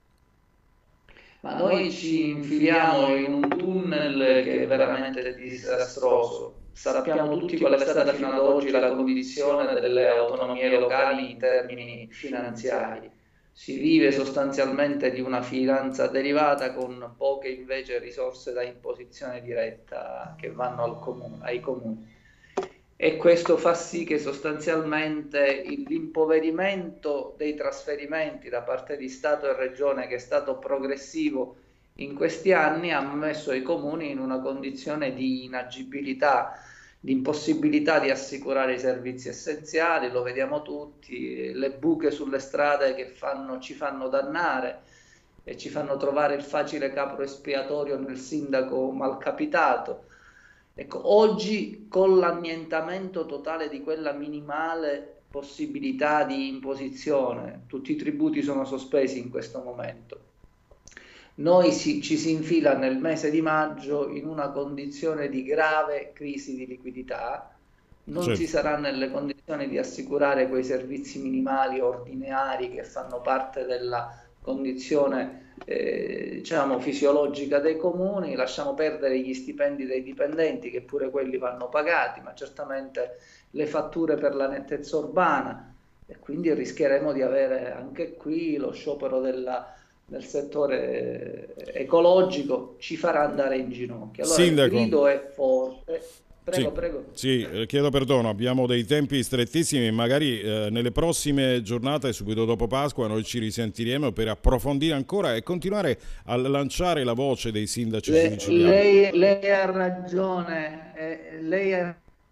Ma noi ci infiliamo in un tunnel che è veramente disastroso. Sappiamo tutti qual è stata fino ad oggi la condizione delle autonomie locali in termini finanziari. Si vive sostanzialmente di una finanza derivata con poche invece risorse da imposizione diretta che vanno al comune, ai comuni. E questo fa sì che sostanzialmente l'impoverimento dei trasferimenti da parte di Stato e Regione, che è stato progressivo in questi anni, ha messo i comuni in una condizione di inagibilità, di impossibilità di assicurare i servizi essenziali. Lo vediamo tutti, le buche sulle strade che fanno, ci fanno dannare e ci fanno trovare il facile capro espiatorio nel sindaco malcapitato. Ecco, oggi con l'annientamento totale di quella minimale possibilità di imposizione, tutti i tributi sono sospesi in questo momento. Noi si, ci si infila nel mese di maggio in una condizione di grave crisi di liquidità, non certo. si sarà nelle condizioni di assicurare quei servizi minimali ordinari che fanno parte della condizione eh, diciamo fisiologica dei comuni. Lasciamo perdere gli stipendi dei dipendenti, che pure quelli vanno pagati, ma certamente le fatture per la nettezza urbana, e quindi rischieremo di avere anche qui lo sciopero della nel settore ecologico, ci farà andare in ginocchio. Allora Sindaco. Il grido è forte. Prego, sì, prego. Sì, eh, chiedo perdono, abbiamo dei tempi strettissimi, magari eh, nelle prossime giornate, subito dopo Pasqua, noi ci risentiremo per approfondire ancora e continuare a lanciare la voce dei sindaci Le, siciliani. Lei, lei ha ragione, eh, lei ha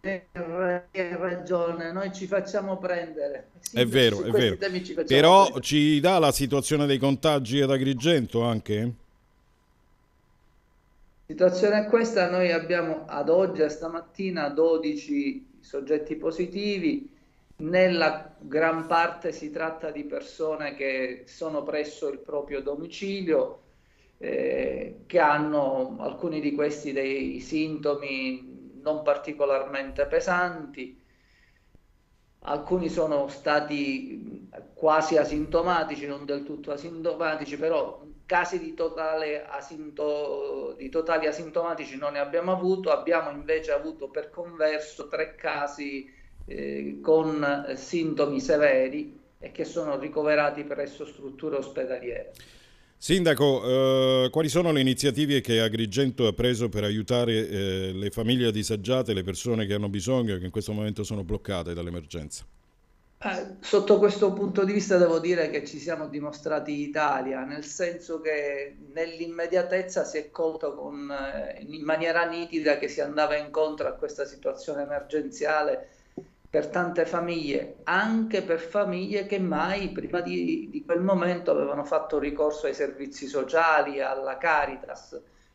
Hai ragione, noi ci facciamo prendere. Sì, è vero, è vero. Ci Però prendere. Ci dà la situazione dei contagi ad Agrigento anche? La situazione è questa: noi abbiamo ad oggi, a stamattina, dodici soggetti positivi. Nella gran parte si tratta di persone che sono presso il proprio domicilio, eh, che hanno alcuni di questi dei sintomi non particolarmente pesanti. Alcuni sono stati quasi asintomatici, non del tutto asintomatici, però casi di, totale asinto, di totali asintomatici non ne abbiamo avuto. Abbiamo invece avuto per converso tre casi eh, con sintomi severi e che sono ricoverati presso strutture ospedaliere. Sindaco, eh, quali sono le iniziative che Agrigento ha preso per aiutare eh, le famiglie disagiate, le persone che hanno bisogno e che in questo momento sono bloccate dall'emergenza? Eh, sotto questo punto di vista devo dire che ci siamo dimostrati Italia, nel senso che nell'immediatezza si è colto con, eh, in maniera nitida che si andava incontro a questa situazione emergenziale per tante famiglie, anche per famiglie che mai prima di, di quel momento avevano fatto ricorso ai servizi sociali, alla Caritas.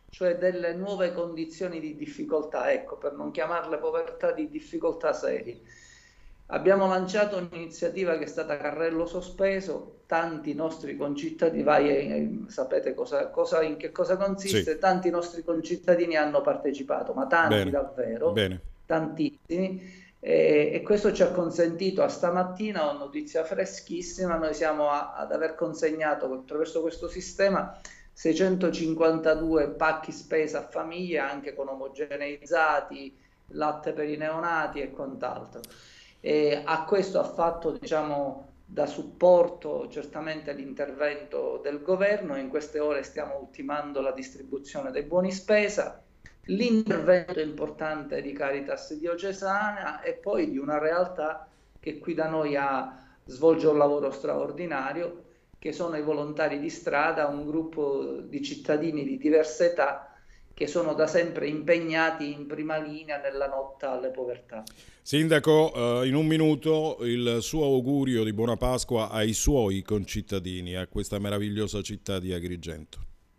cioè delle nuove condizioni di difficoltà, ecco, per non chiamarle povertà, di difficoltà serie. Abbiamo lanciato un'iniziativa che è stata carrello sospeso, tanti nostri concittadini, vai, eh, sapete cosa, cosa, in che cosa consiste, sì. Tanti nostri concittadini hanno partecipato, ma tanti bene, davvero, bene. tantissimi, e, e questo ci ha consentito, a stamattina ho notizia freschissima, noi siamo a, ad aver consegnato attraverso questo sistema seicentocinquantadue pacchi spesa a famiglie, anche con omogeneizzati, latte per i neonati e quant'altro. E a questo ha fatto, diciamo, da supporto certamente l'intervento del governo. In queste ore stiamo ultimando la distribuzione dei buoni spesa, l'intervento importante di Caritas diocesana e poi di una realtà che qui da noi ha, svolge un lavoro straordinario, che sono i volontari di strada, un gruppo di cittadini di diverse età che sono da sempre impegnati in prima linea nella lotta alle povertà. Sindaco, in un minuto il suo augurio di buona Pasqua ai suoi concittadini, a questa meravigliosa città di Agrigento.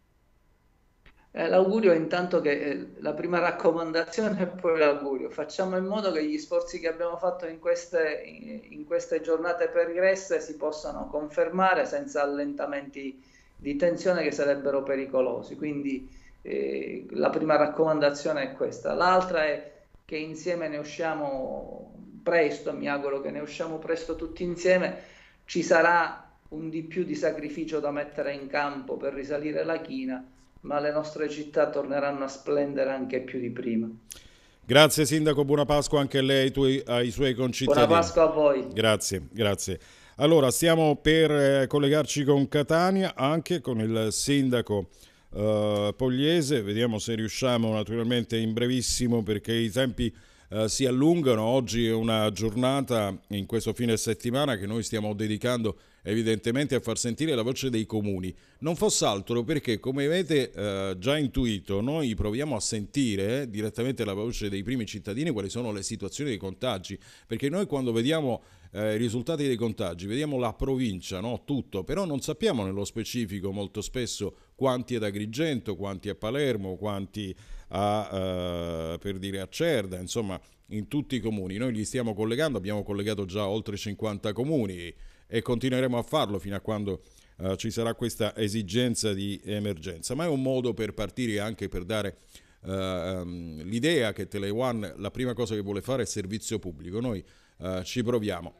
Eh, l'augurio è intanto che eh, la prima raccomandazione e poi l'augurio. Facciamo in modo che gli sforzi che abbiamo fatto in queste, in, in queste giornate pregresse si possano confermare senza allentamenti di tensione che sarebbero pericolosi. Quindi Eh, la prima raccomandazione è questa. L'altra è che insieme ne usciamo presto, mi auguro che ne usciamo presto tutti insieme. Ci sarà un di più di sacrificio da mettere in campo per risalire la china, ma le nostre città torneranno a splendere anche più di prima. Grazie Sindaco, buona Pasqua anche a lei e ai, ai suoi concittadini. Buona Pasqua a voi. Grazie, grazie. Allora, stiamo per eh, collegarci con Catania, anche con il sindaco Uh, Pogliese. Vediamo se riusciamo, naturalmente in brevissimo, perché i tempi uh, si allungano. Oggi è una giornata, in questo fine settimana, che noi stiamo dedicando evidentemente a far sentire la voce dei comuni, non fosse altro perché, come avete uh, già intuito, noi proviamo a sentire eh, direttamente la voce dei primi cittadini quali sono le situazioni dei contagi, perché noi quando vediamo Eh, i risultati dei contagi, vediamo la provincia, no? Tutto, però non sappiamo nello specifico molto spesso quanti ad Agrigento, quanti a Palermo, quanti a, eh, per dire a Cerda, insomma in tutti i comuni. Noi li stiamo collegando, abbiamo collegato già oltre cinquanta comuni e continueremo a farlo fino a quando eh, ci sarà questa esigenza di emergenza, ma è un modo per partire, anche per dare eh, l'idea che Teleone la prima cosa che vuole fare è servizio pubblico. Noi Uh, ci proviamo.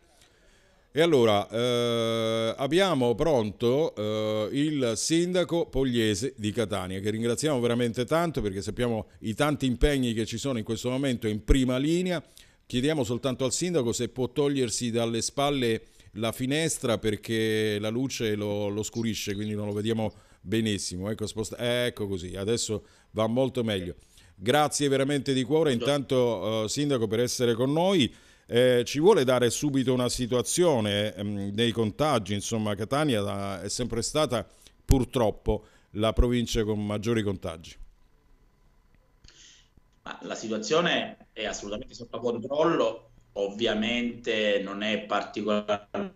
E allora uh, abbiamo pronto uh, il sindaco Pogliese di Catania, che ringraziamo veramente tanto perché sappiamo i tanti impegni che ci sono in questo momento in prima linea. Chiediamo soltanto al sindaco se può togliersi dalle spalle la finestra perché la luce lo, lo scurisce, quindi non lo vediamo benissimo. Ecco, sposta- ecco così, adesso va molto meglio. Grazie veramente di cuore intanto uh, sindaco per essere con noi. Eh, ci vuole dare subito una situazione ehm, dei contagi. Insomma, Catania da, è sempre stata purtroppo la provincia con maggiori contagi. Ma la situazione è assolutamente sotto controllo, ovviamente non è particolarmente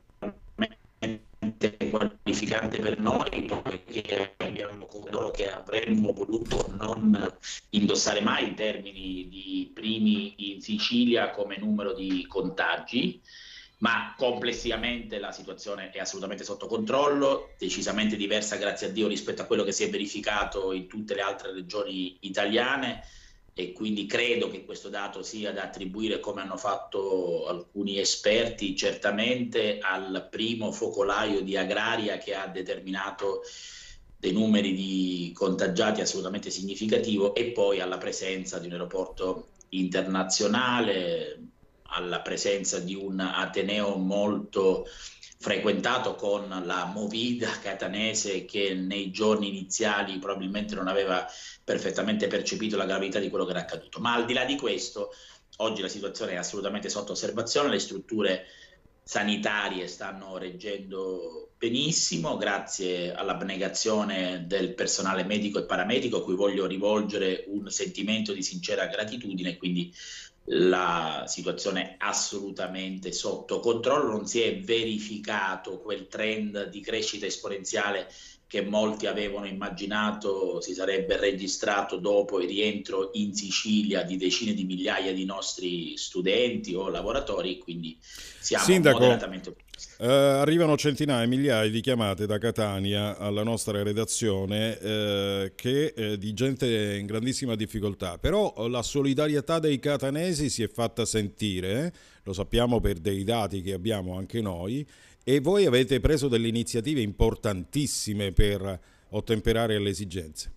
qualificante per noi perché abbiamo coloro che avremmo voluto non indossare mai in termini di primi in Sicilia come numero di contagi, ma complessivamente la situazione è assolutamente sotto controllo, decisamente diversa grazie a Dio rispetto a quello che si è verificato in tutte le altre regioni italiane, e quindi credo che questo dato sia da attribuire, come hanno fatto alcuni esperti, certamente al primo focolaio di Agraria che ha determinato dei numeri di contagiati assolutamente significativo, e poi alla presenza di un aeroporto internazionale, alla presenza di un ateneo molto frequentato con la Movida catanese che nei giorni iniziali probabilmente non aveva perfettamente percepito la gravità di quello che era accaduto. Ma al di là di questo, oggi la situazione è assolutamente sotto osservazione, le strutture sanitarie stanno reggendo benissimo grazie all'abnegazione del personale medico e paramedico, a cui voglio rivolgere un sentimento di sincera gratitudine. Quindi la situazione è assolutamente sotto controllo, non si è verificato quel trend di crescita esponenziale che molti avevano immaginato si sarebbe registrato dopo il rientro in Sicilia di decine di migliaia di nostri studenti o lavoratori, quindi siamo Sindaco, moderatamente ottimisti. Eh, arrivano centinaia, migliaia di chiamate da Catania alla nostra redazione eh, che, eh, di gente in grandissima difficoltà, però la solidarietà dei catanesi si è fatta sentire, eh? Lo sappiamo per dei dati che abbiamo anche noi, e voi avete preso delle iniziative importantissime per ottemperare alle esigenze.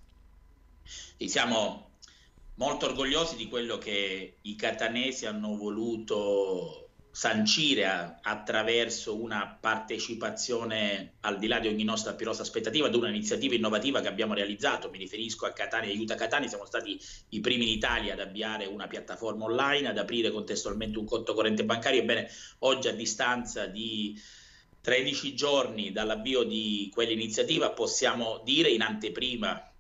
E siamo molto orgogliosi di quello che i catanesi hanno voluto sancire a, attraverso una partecipazione al di là di ogni nostra pirosa aspettativa ad un'iniziativa innovativa che abbiamo realizzato. Mi riferisco a Catania Aiuta Catania. Siamo stati i primi in Italia ad avviare una piattaforma online, ad aprire contestualmente un conto corrente bancario. Ebbene, oggi, a distanza di tredici giorni dall'avvio di quell'iniziativa, possiamo dire in anteprima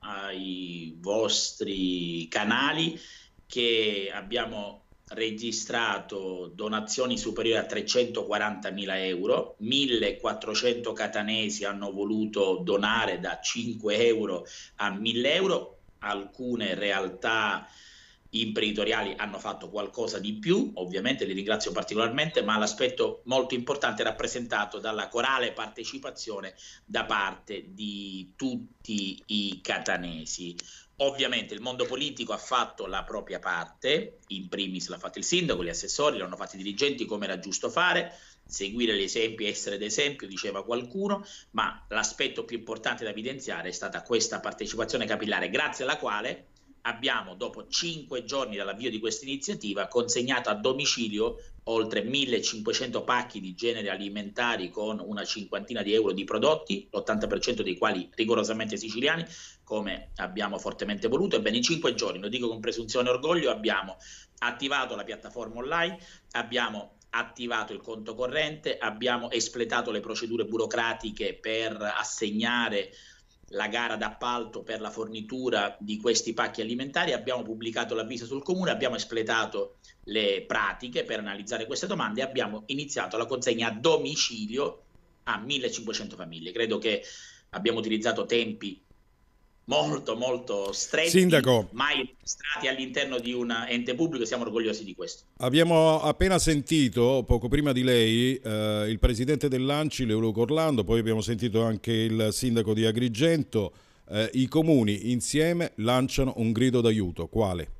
ai vostri canali che abbiamo registrato donazioni superiori a trecentoquarantamila euro, millequattrocento catanesi hanno voluto donare da cinque euro a mille euro, alcune realtà imprenditoriali hanno fatto qualcosa di più, ovviamente li ringrazio particolarmente, ma l'aspetto molto importante è rappresentato dalla corale partecipazione da parte di tutti i catanesi. Ovviamente il mondo politico ha fatto la propria parte, in primis l'ha fatto il sindaco, gli assessori, l'hanno fatto i dirigenti, come era giusto fare, seguire gli esempi, essere d'esempio, diceva qualcuno, ma l'aspetto più importante da evidenziare è stata questa partecipazione capillare, grazie alla quale abbiamo, dopo cinque giorni dall'avvio di questa iniziativa, consegnato a domicilio oltre millecinquecento pacchi di generi alimentari con una cinquantina di euro di prodotti, l'ottanta per cento dei quali rigorosamente siciliani, come abbiamo fortemente voluto. Ebbene, in cinque giorni, lo dico con presunzione e orgoglio, abbiamo attivato la piattaforma online, abbiamo attivato il conto corrente, abbiamo espletato le procedure burocratiche per assegnare la gara d'appalto per la fornitura di questi pacchi alimentari, abbiamo pubblicato l'avviso sul comune, abbiamo espletato le pratiche per analizzare queste domande e abbiamo iniziato la consegna a domicilio a millecinquecento famiglie. Credo che abbiamo utilizzato tempi molto molto stretti, Sindaco, mai registrati all'interno di un ente pubblico, siamo orgogliosi di questo. Abbiamo appena sentito, poco prima di lei, eh, il presidente dell'Anci, Leoluco Orlando, poi abbiamo sentito anche il sindaco di Agrigento. Eh, i comuni insieme lanciano un grido d'aiuto. Quale?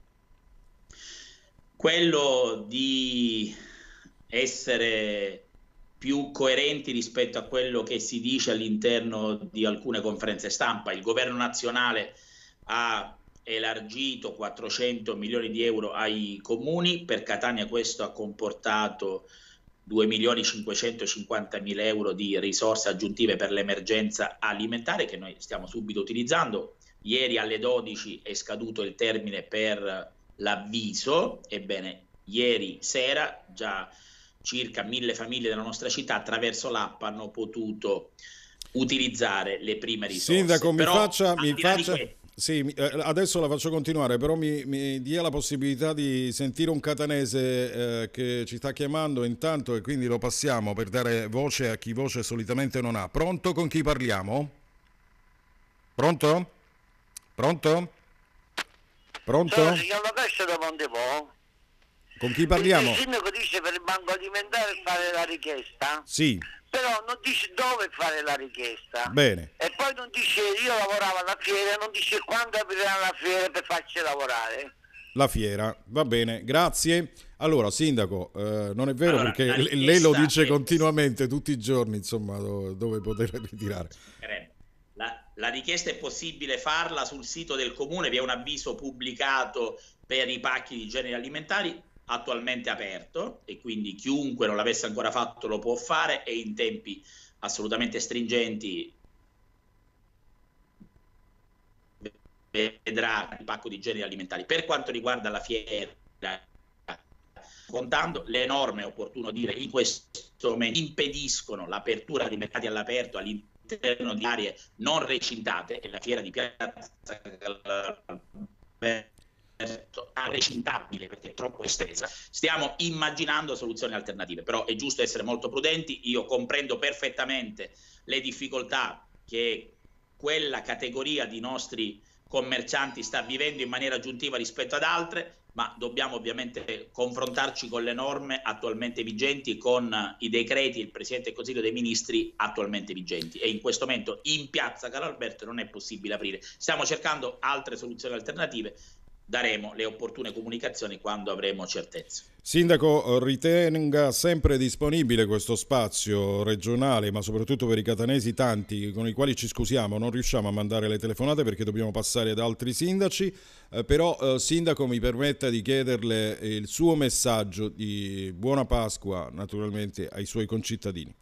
Quello di essere più coerenti rispetto a quello che si dice all'interno di alcune conferenze stampa. Il governo nazionale ha elargito quattrocento milioni di euro ai comuni, per Catania questo ha comportato due milioni cinquecentocinquantamila euro di risorse aggiuntive per l'emergenza alimentare che noi stiamo subito utilizzando. Ieri alle dodici è scaduto il termine per l'avviso, ebbene ieri sera già circa mille famiglie della nostra città attraverso l'app hanno potuto utilizzare le prime risorse. Sindaco, Però, mi faccia, mi faccia che... sì, adesso la faccio continuare, però mi, mi dia la possibilità di sentire un catanese eh, che ci sta chiamando intanto, e quindi lo passiamo per dare voce a chi voce solitamente non ha. Pronto? Con chi parliamo? Pronto? Pronto? Pronto? Sono il signor Cascio da Montepò. Con chi parliamo? Il sindaco dice per il banco alimentare fare la richiesta. Sì. Però non dice dove fare la richiesta. Bene. E poi non dice, io lavoravo alla fiera, non dice quando aprirà la fiera per farci lavorare. La fiera, va bene, grazie. Allora, sindaco, eh, non è vero, allora, perché lei lo dice continuamente, tutti i giorni, insomma, dove, dove poter ritirare. La, la richiesta è possibile farla sul sito del comune, vi è un avviso pubblicato per i pacchi di generi alimentari, attualmente aperto, e quindi chiunque non l'avesse ancora fatto lo può fare, e in tempi assolutamente stringenti vedrà il pacco di generi alimentari. Per quanto riguarda la fiera, contando le norme, è opportuno dire, in questo momento impediscono l'apertura dei mercati all'aperto all'interno di aree non recintate, e la fiera di Piazza recintabile perché è troppo estesa. Stiamo immaginando soluzioni alternative, però è giusto essere molto prudenti. Io comprendo perfettamente le difficoltà che quella categoria di nostri commercianti sta vivendo in maniera aggiuntiva rispetto ad altre, ma dobbiamo ovviamente confrontarci con le norme attualmente vigenti, con i decreti del Presidente del Consiglio dei Ministri attualmente vigenti, e in questo momento in piazza Carlo Alberto non è possibile aprire. Stiamo cercando altre soluzioni alternative, daremo le opportune comunicazioni quando avremo certezze. Sindaco, ritenga sempre disponibile questo spazio regionale, ma soprattutto per i catanesi tanti con i quali ci scusiamo, non riusciamo a mandare le telefonate perché dobbiamo passare ad altri sindaci, eh, però eh, Sindaco, mi permetta di chiederle il suo messaggio di buona Pasqua naturalmente ai suoi concittadini.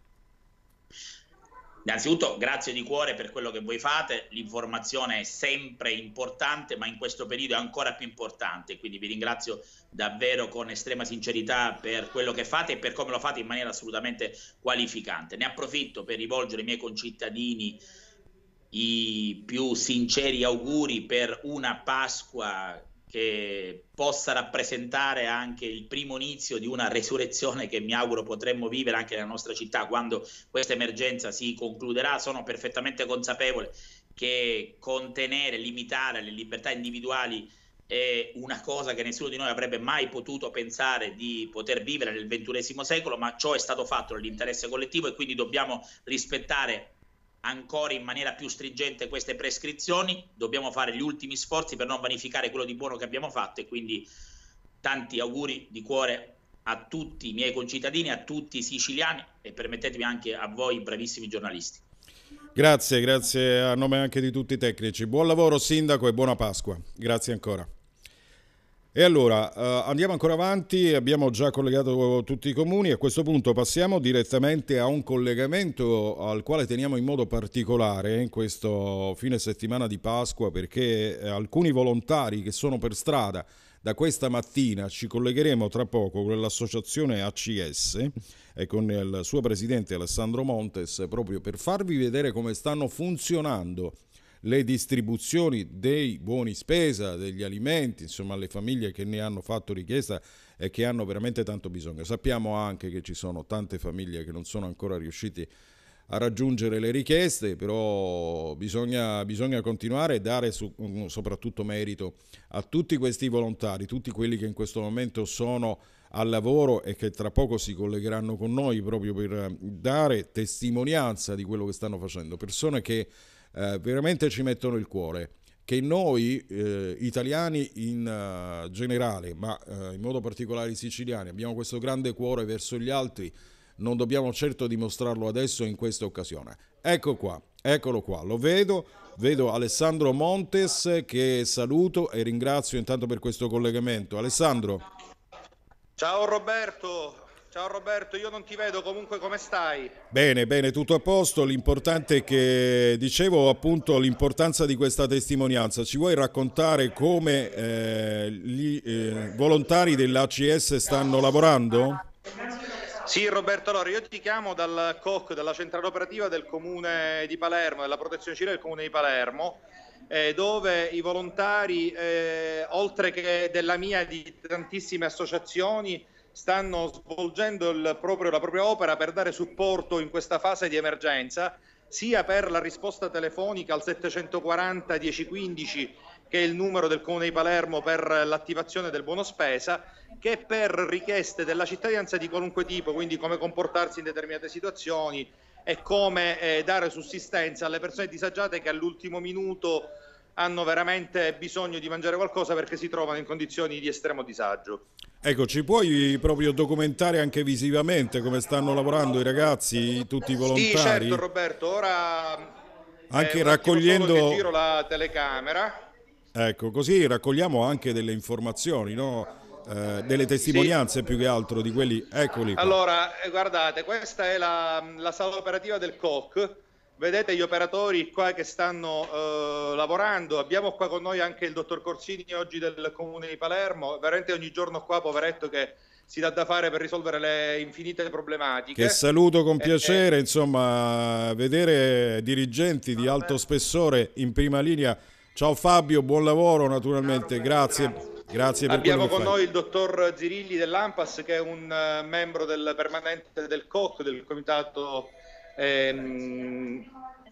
Innanzitutto grazie di cuore per quello che voi fate, l'informazione è sempre importante, ma in questo periodo è ancora più importante, quindi vi ringrazio davvero con estrema sincerità per quello che fate e per come lo fate in maniera assolutamente qualificante. Ne approfitto per rivolgere ai miei concittadini i più sinceri auguri per una Pasqua che possa rappresentare anche il primo inizio di una resurrezione che mi auguro potremmo vivere anche nella nostra città quando questa emergenza si concluderà. Sono perfettamente consapevole che contenere, limitare le libertà individuali è una cosa che nessuno di noi avrebbe mai potuto pensare di poter vivere nel ventunesimo secolo, ma ciò è stato fatto nell'interesse collettivo e quindi dobbiamo rispettare ancora in maniera più stringente queste prescrizioni, dobbiamo fare gli ultimi sforzi per non vanificare quello di buono che abbiamo fatto, e quindi tanti auguri di cuore a tutti i miei concittadini, a tutti i siciliani e permettetemi anche a voi bravissimi giornalisti. Grazie, grazie a nome anche di tutti i tecnici. Buon lavoro Sindaco e buona Pasqua. Grazie ancora. E allora, eh, andiamo ancora avanti, abbiamo già collegato tutti i comuni, a questo punto passiamo direttamente a un collegamento al quale teniamo in modo particolare in questo fine settimana di Pasqua, perché eh, alcuni volontari che sono per strada da questa mattina, ci collegheremo tra poco con l'associazione A C S e con il suo presidente Alessandro Montes, proprio per farvi vedere come stanno funzionando le distribuzioni dei buoni spesa, degli alimenti, insomma alle famiglie che ne hanno fatto richiesta e che hanno veramente tanto bisogno. Sappiamo anche che ci sono tante famiglie che non sono ancora riusciti a raggiungere le richieste, però bisogna, bisogna continuare e dare su, soprattutto merito a tutti questi volontari, tutti quelli che in questo momento sono al lavoro e che tra poco si collegheranno con noi proprio per dare testimonianza di quello che stanno facendo, persone che Eh, veramente ci mettono il cuore, che noi eh, italiani in uh, generale, ma uh, in modo particolare i siciliani, abbiamo questo grande cuore verso gli altri, non dobbiamo certo dimostrarlo adesso in questa occasione. Ecco qua, eccolo qua, lo vedo, vedo Alessandro Montes, che saluto e ringrazio intanto per questo collegamento. Alessandro. Ciao Roberto. Ciao Roberto, io non ti vedo, comunque come stai? Bene, bene, tutto a posto. L'importante è che, dicevo appunto, l'importanza di questa testimonianza. Ci vuoi raccontare come eh, gli eh, volontari dell'A C S stanno lavorando? Sì Roberto, allora io ti chiamo dal C O C, dalla centrale operativa del Comune di Palermo, della Protezione Civile del Comune di Palermo, eh, dove i volontari, eh, oltre che della mia e di tantissime associazioni, stanno svolgendo il proprio, la propria opera per dare supporto in questa fase di emergenza, sia per la risposta telefonica al settecentoquaranta dieci quindici, che è il numero del Comune di Palermo per l'attivazione del buono spesa, che per richieste della cittadinanza di qualunque tipo, quindi come comportarsi in determinate situazioni e come eh, dare sussistenza alle persone disagiate che all'ultimo minuto hanno veramente bisogno di mangiare qualcosa perché si trovano in condizioni di estremo disagio. Ecco, ci puoi proprio documentare anche visivamente come stanno lavorando i ragazzi, tutti i volontari? Sì, certo Roberto, ora anche eh, raccogliendo che giro la telecamera. Ecco, così raccogliamo anche delle informazioni, no? Eh, delle testimonianze, sì, più che altro di quelli, eccoli qua. Allora, eh, guardate, questa è la, la sala operativa del C O C. Vedete gli operatori qua che stanno eh, lavorando. Abbiamo qua con noi anche il dottor Corsini oggi del Comune di Palermo, veramente ogni giorno qua, poveretto, che si dà da fare per risolvere le infinite problematiche. Che saluto con piacere, eh, insomma, vedere dirigenti di alto spessore in prima linea. Ciao Fabio, buon lavoro naturalmente, grazie, grazie per Abbiamo quello che con fai. noi il dottor Zirilli dell'Ampas, che è un uh, membro del permanente del C O C, del comitato ehm,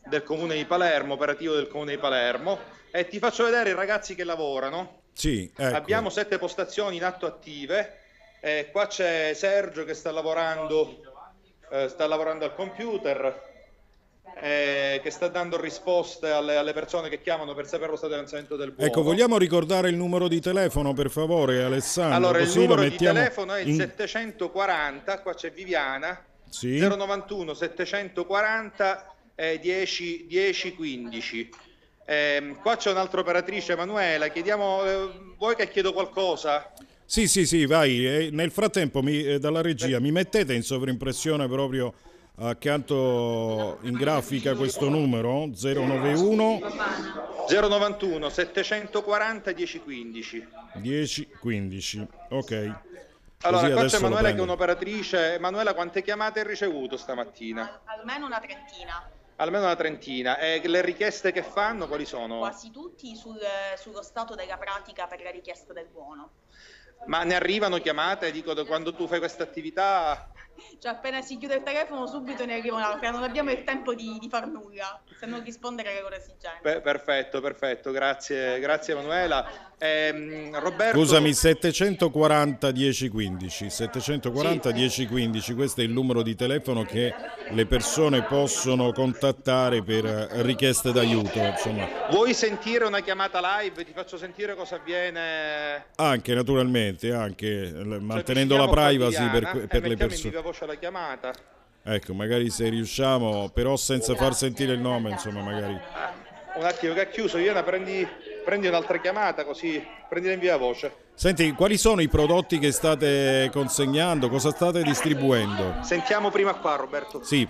del Comune di Palermo, operativo del Comune di Palermo, e ti faccio vedere i ragazzi che lavorano. Sì, ecco. Abbiamo sette postazioni in atto attive, eh, qua c'è Sergio che sta lavorando, eh, sta lavorando al computer, eh, che sta dando risposte alle, alle persone che chiamano per sapere lo stato di avanzamento del buono. Ecco, vogliamo ricordare il numero di telefono, per favore, Alessandro? Allora, il così numero lo di telefono è il in... settecentoquaranta, qua c'è Viviana, sì. zero novantuno settecentoquaranta eh, dieci dieci quindici. Eh, qua c'è un'altra operatrice, Emanuela, chiediamo, eh, vuoi che chiedo qualcosa? Sì, sì, sì, vai. E nel frattempo mi, eh, dalla regia mi mettete in sovrimpressione proprio accanto in grafica questo numero zero novantuno zero novantuno settecentoquaranta dieci quindici. dieci quindici. Ok. Allora, qua c'è Emanuela che è un'operatrice. Emanuela, quante chiamate hai ricevuto stamattina? Almeno una trentina. Almeno una trentina. E le richieste che fanno quali sono? Quasi tutti sul, sullo stato della pratica per la richiesta del buono. Ma ne arrivano chiamate? Dico, quando tu fai questa attività... Cioè appena si chiude il telefono subito ne arrivano altre, non abbiamo il tempo di, di far nulla, se non rispondere alle loro esigenze. Beh, perfetto, perfetto, grazie, grazie Emanuela. Ehm, Roberto... Scusami, settecentoquaranta dieci quindici, settecentoquaranta dieci quindici, questo è il numero di telefono che le persone possono contattare per richieste d'aiuto, insomma. Vuoi sentire una chiamata live? Ti faccio sentire cosa avviene. Anche, naturalmente, anche mantenendo cioè, la privacy per, per le persone. Voce alla chiamata. Ecco, magari se riusciamo, però senza far sentire il nome, insomma, magari. Un attimo che ha chiuso, Iena, prendi, prendi un'altra chiamata così prendila in via voce. Senti, quali sono i prodotti che state consegnando? Cosa state distribuendo? Sentiamo prima qua, Roberto. Sì.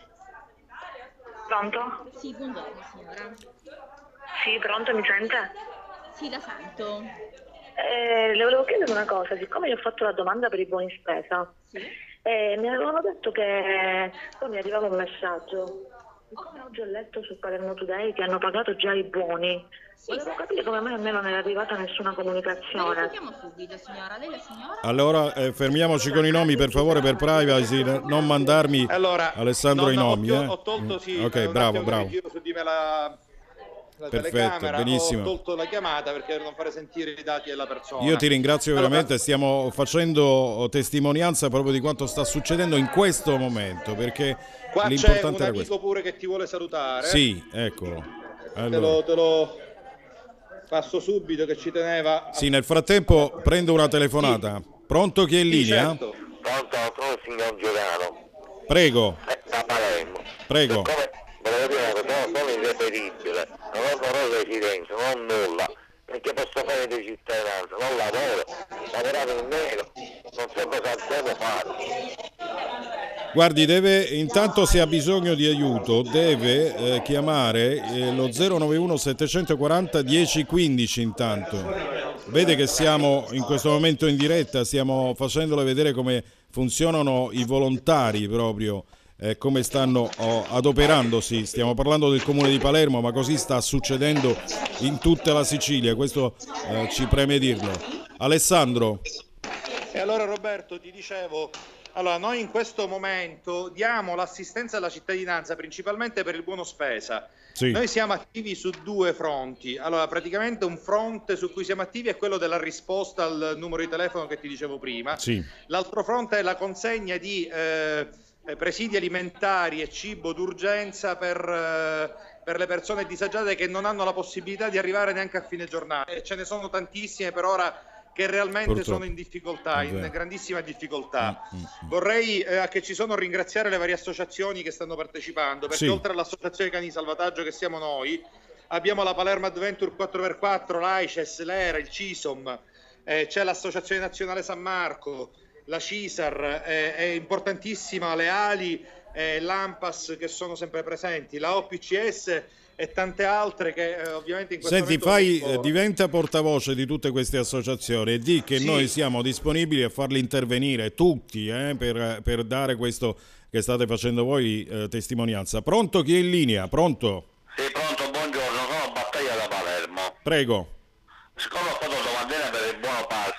Pronto? Sì, buongiorno signora. Sì, pronto, mi sente? Sì, la sento. Eh, le volevo chiedere una cosa, siccome io ho fatto la domanda per i buoni spesa, sì. Eh, mi avevano detto che poi mi arrivava un messaggio. Come oggi ho letto su Palermo Today che hanno pagato già i buoni. Sì, volevo capire come mai a me non è arrivata nessuna comunicazione. Verifichiamo subito, signora. Lei la signora? Allora, eh, fermiamoci con i nomi, per favore, per privacy, non mandarmi allora, Alessandro no, no, i nomi. Ho, eh. ho tolto, sì, ok, bravo, bravo. Giro su di me la... La perfetto, benissimo. Ho tolto la chiamata perché per non fare sentire i dati della persona. Io ti ringrazio veramente, stiamo facendo testimonianza proprio di quanto sta succedendo in questo momento, perché qua l'importante c'è un era amico questo. pure che ti vuole salutare. Sì, eccolo. Allora. Te, lo, te lo passo subito che ci teneva. Sì, nel frattempo prendo una telefonata. Sì. Pronto, chi è in sì, linea? Certo. Pronto, sono il signor Giuliano. Prego. Eh, da Palermo. Prego. Come, volevo dire che sono, sono irreperibile, non ho non residenza, non ho nulla, perché posso fare di cittadinanza, non lavoro, lavorare in nero, non so cosa devo fare. Guardi, deve, intanto se ha bisogno di aiuto deve eh, chiamare eh, lo zero novantuno settecentoquaranta dieci quindici intanto. Vede che siamo in questo momento in diretta, stiamo facendole vedere come funzionano i volontari proprio. Eh, come stanno oh, adoperandosi. Stiamo parlando del comune di Palermo, ma così sta succedendo in tutta la Sicilia, questo eh, ci preme dirlo. Alessandro. E allora Roberto, ti dicevo, allora noi in questo momento diamo l'assistenza alla cittadinanza principalmente per il buono spesa. Sì. Noi siamo attivi su due fronti. Allora, praticamente un fronte su cui siamo attivi è quello della risposta al numero di telefono che ti dicevo prima. Sì. L'altro fronte è la consegna di eh, presidi alimentari e cibo d'urgenza per, eh, per le persone disagiate che non hanno la possibilità di arrivare neanche a fine giornata. E ce ne sono tantissime per ora che realmente Purtroppo. sono in difficoltà, in grandissima difficoltà. Mm, mm, mm. Vorrei eh, che ci sono ringraziare le varie associazioni che stanno partecipando, perché sì. oltre all'Associazione Cani Salvataggio che siamo noi, abbiamo la Palermo Adventure quattro per quattro, l'A I C E S, l'E R A, il CISOM, eh, c'è l'Associazione Nazionale San Marco, la CISAR, eh, è importantissima, le Ali, eh, l'ANPAS che sono sempre presenti, la O P C S e tante altre che eh, ovviamente in questo Senti, momento... fai, eh, diventa portavoce di tutte queste associazioni e di che sì. noi siamo disponibili a farli intervenire tutti eh, per, per dare questo che state facendo voi eh, testimonianza. Pronto, chi è in linea? Pronto? Sì, pronto, buongiorno, sono Battaglia da Palermo. Prego. Siccome ho fatto domandina per il buono passe,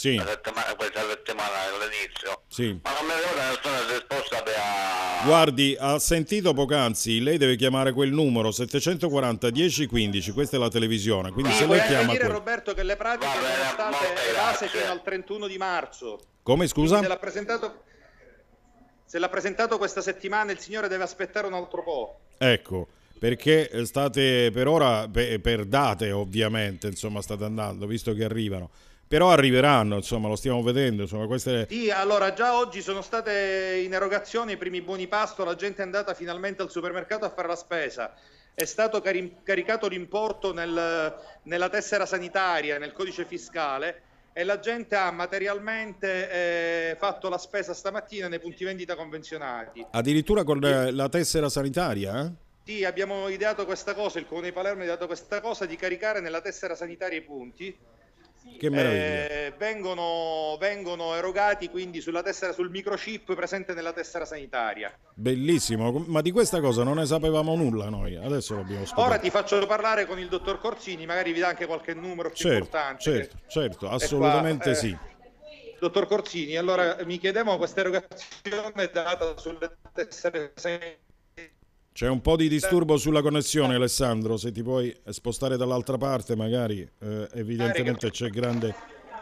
Sì. La settimana, questa settimana all'inizio. Sì. Ma non mi ricordo nessuna risposta per... Guardi, ha sentito poc'anzi, lei deve chiamare quel numero settecentoquaranta dieci quindici, questa è la televisione, quindi Sì, se puoi lei anche chiama dire, quel... Roberto, che le pratiche Va bene, sono state molte evase grazie. fino al trentuno di marzo. Come, scusa? Se l'ha presentato, se l'ha presentato questa settimana, il signore deve aspettare un altro po'. Ecco, perché state per ora, per, per date ovviamente, insomma, state andando, visto che arrivano. Però arriveranno, insomma, lo stiamo vedendo, insomma, queste... Sì, allora già oggi sono state in erogazione i primi buoni pasto, la gente è andata finalmente al supermercato a fare la spesa. È stato cari- caricato l'importo nel, nella tessera sanitaria, nel codice fiscale, e la gente ha materialmente eh, fatto la spesa stamattina nei punti vendita convenzionati. Addirittura con eh, la tessera sanitaria, eh? Sì, abbiamo ideato questa cosa, il Comune di Palermo ha ideato questa cosa di caricare nella tessera sanitaria i punti. Che meraviglia. Eh, vengono, vengono erogati quindi sulla tessera, sul microchip presente nella tessera sanitaria. Bellissimo, ma di questa cosa non ne sapevamo nulla noi, adesso l'abbiamo scoperto. Ora ti faccio parlare con il dottor Corsini, magari vi dà anche qualche numero più certo, importante. certo, che... certo, assolutamente qua, eh, sì. Dottor Corsini, allora mi chiedevo questa erogazione data sulle tessere sanitarie. C'è un po' di disturbo sulla connessione, Alessandro, se ti puoi spostare dall'altra parte magari, eh, evidentemente c'è grande...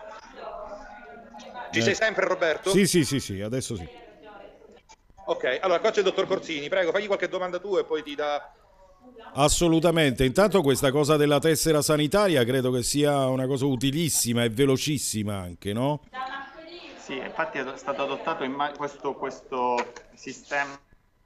Ci eh. sei sempre, Roberto? Sì, sì, sì, sì, adesso sì. Ok, allora qua c'è il dottor Corsini, prego, fagli qualche domanda tu e poi ti dà... Assolutamente, intanto questa cosa della tessera sanitaria credo che sia una cosa utilissima e velocissima anche, no? Sì, infatti è stato adottato in ma- questo, questo sistema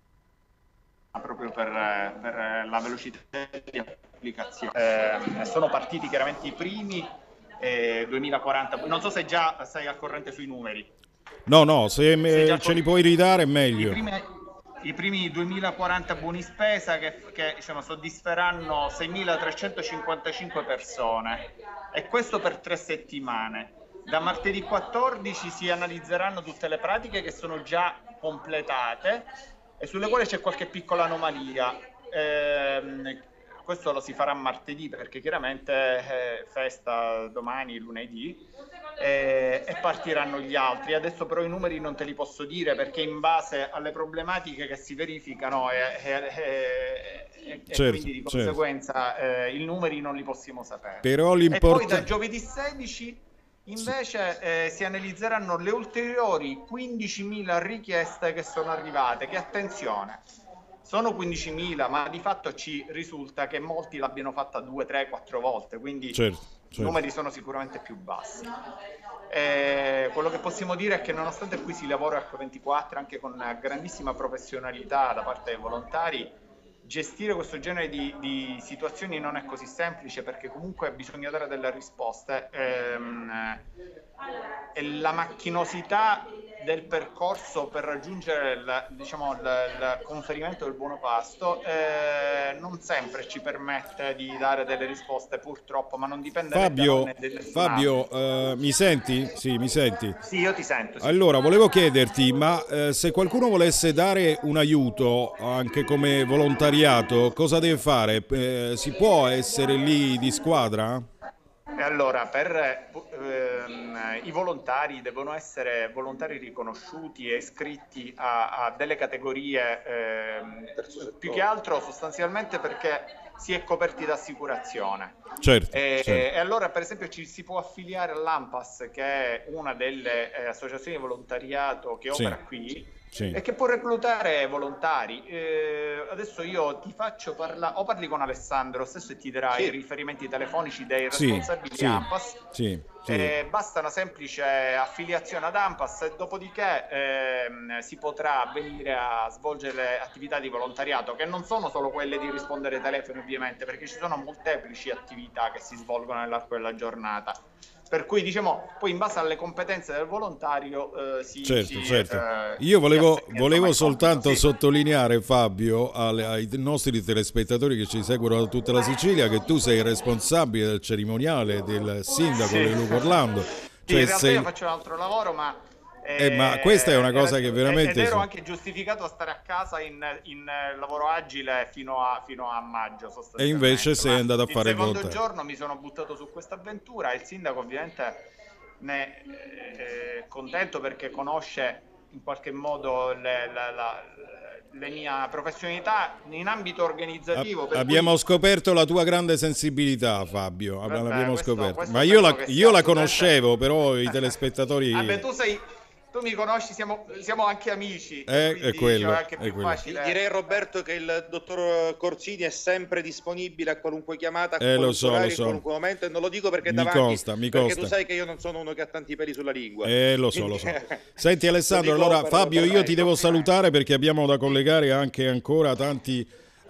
proprio per, per la velocità di applicazione. Eh, sono partiti chiaramente i primi eh, duemilaquaranta, non so se già sei al corrente sui numeri. No, no, se me, ce li puoi ridare è meglio. I primi, i primi duemilaquaranta buoni spesa che, che diciamo, soddisferanno seimilatrecentocinquantacinque persone, e questo per tre settimane. Da martedì quattordici si analizzeranno tutte le pratiche che sono già completate e sulle quali c'è qualche piccola anomalia. Eh, questo lo si farà martedì perché chiaramente è festa domani, lunedì, eh, e partiranno gli altri. Adesso però i numeri non te li posso dire perché in base alle problematiche che si verificano e, e, e, certo, e quindi di conseguenza certo. eh, i numeri non li possiamo sapere. Però e poi da l'importa... giovedì sedici invece eh, si analizzeranno le ulteriori quindicimila richieste che sono arrivate, che attenzione, sono quindicimila, ma di fatto ci risulta che molti l'abbiano fatta due, tre, quattro volte, quindi certo, certo. i numeri sono sicuramente più bassi. Eh, quello che possiamo dire è che nonostante qui si lavora acca ventiquattro anche con grandissima professionalità da parte dei volontari, gestire questo genere di, di situazioni non è così semplice perché comunque bisogna dare delle risposte ehm, e la macchinosità del percorso per raggiungere il, diciamo, il, il conferimento del buono pasto eh, non sempre ci permette di dare delle risposte, purtroppo, ma non dipende Fabio, da noi. Fabio eh, mi senti? Sì, mi senti? Sì, io ti sento. Sì. Allora, volevo chiederti, ma eh, se qualcuno volesse dare un aiuto anche come volontariato, cosa deve fare? Eh, si può essere lì di squadra? E allora, per ehm, i volontari devono essere volontari riconosciuti e iscritti a, a delle categorie, ehm, più che altro sostanzialmente perché si è coperti da assicurazione. Certo, e, certo. e allora, per esempio, ci si può affiliare all'ANPAS, che è una delle eh, associazioni di volontariato che opera sì. qui. Sì. E che può reclutare volontari. Eh, adesso io ti faccio parlare, o parli con Alessandro stesso e ti darà sì. i riferimenti telefonici dei responsabili sì, ANPAS. Sì, sì. Eh, basta una semplice affiliazione ad ANPAS e dopodiché eh, si potrà venire a svolgere attività di volontariato, che non sono solo quelle di rispondere ai telefoni, ovviamente, perché ci sono molteplici attività che si svolgono nell'arco della giornata. Per cui, diciamo, poi in base alle competenze del volontario eh, si... Certo, si, certo. Eh, Io volevo, volevo soltanto sì. sottolineare, Fabio, alle, ai nostri telespettatori che ci seguono da tutta la Sicilia, che tu sei responsabile del cerimoniale del sindaco sì. di Luca Orlando. Cioè, sì, in realtà sei... io faccio un altro lavoro, ma... Eh, ma questa è una cosa era, che veramente... Ed ero so. anche giustificato a stare a casa in, in lavoro agile fino a, fino a maggio, sostanzialmente. E invece sei andato a fare il secondo volontario. giorno mi sono buttato su questa avventura e il sindaco ovviamente ne è contento perché conosce in qualche modo le, la, la, le mie professionalità in ambito organizzativo. Per abbiamo cui... scoperto la tua grande sensibilità, Fabio. Vabbè, l'abbiamo questo, scoperto. questo Ma io la, io la assolutamente... conoscevo, però i telespettatori... Vabbè, tu sei... Tu mi conosci, siamo, siamo anche amici. Eh, è quello, è anche è più quello. facile. Direi, Roberto, che il dottor Corsini è sempre disponibile a qualunque chiamata, a Eh, qualunque lo so, orario, lo so. in qualunque momento, e non lo dico perché Mi davanti, consta, mi perché consta. tu sai che io non sono uno che ha tanti peli sulla lingua. Eh, lo so, lo so. Senti Alessandro, Lo dico allora per- Fabio, per io me, ti devo salutare perché abbiamo da collegare anche ancora tanti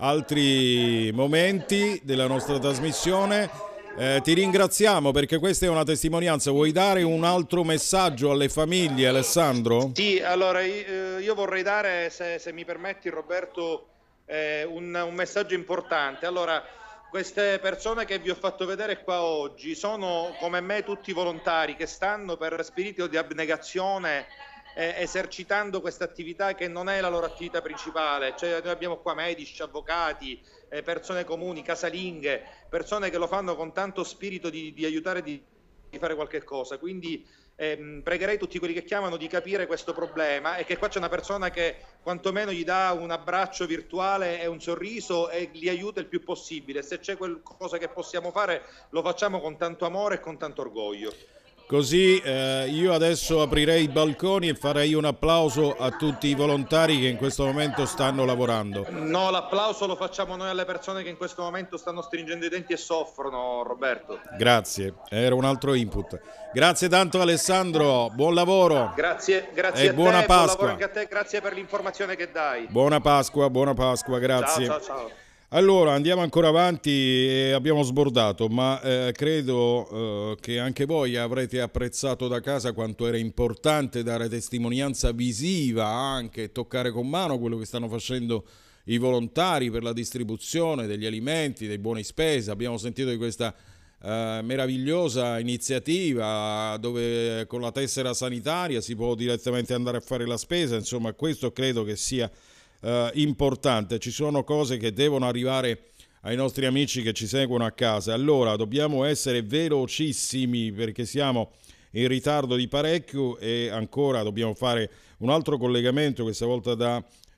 altri momenti della nostra trasmissione. Eh, ti ringraziamo perché questa è una testimonianza. Vuoi dare un altro messaggio alle famiglie, Alessandro? Sì, allora io, io vorrei dare, se, se mi permetti, Roberto, eh, un, un messaggio importante. Allora, queste persone che vi ho fatto vedere qua oggi sono, come me, tutti volontari che stanno per spirito di abnegazione eh, esercitando questa attività che non è la loro attività principale. Cioè, noi abbiamo qua medici, avvocati, eh, persone comuni, casalinghe, persone che lo fanno con tanto spirito di, di aiutare, di, di fare qualche cosa. Quindi ehm, pregherei tutti quelli che chiamano di capire questo problema, e che qua c'è una persona che quantomeno gli dà un abbraccio virtuale e un sorriso e li aiuta il più possibile. Se c'è qualcosa che possiamo fare, lo facciamo con tanto amore e con tanto orgoglio. Così eh, io adesso aprirei i balconi e farei un applauso a tutti i volontari che in questo momento stanno lavorando. No, l'applauso lo facciamo noi alle persone che in questo momento stanno stringendo i denti e soffrono, Roberto. Grazie, era un altro input. Grazie tanto Alessandro, buon lavoro. Grazie, grazie e a buona te, Pasqua. buon lavoro anche a te, grazie per l'informazione che dai. Buona Pasqua, buona Pasqua, grazie. Ciao, ciao, ciao. Allora andiamo ancora avanti, e abbiamo sbordato, ma eh, credo eh, che anche voi avrete apprezzato da casa quanto era importante dare testimonianza visiva, anche toccare con mano quello che stanno facendo i volontari per la distribuzione degli alimenti, dei buoni spesa. Abbiamo sentito di questa eh, meravigliosa iniziativa dove con la tessera sanitaria si può direttamente andare a fare la spesa. Insomma, questo credo che sia Uh, importante. Ci sono cose che devono arrivare ai nostri amici che ci seguono a casa. Allora dobbiamo essere velocissimi perché siamo in ritardo di parecchio, e ancora dobbiamo fare un altro collegamento, questa volta da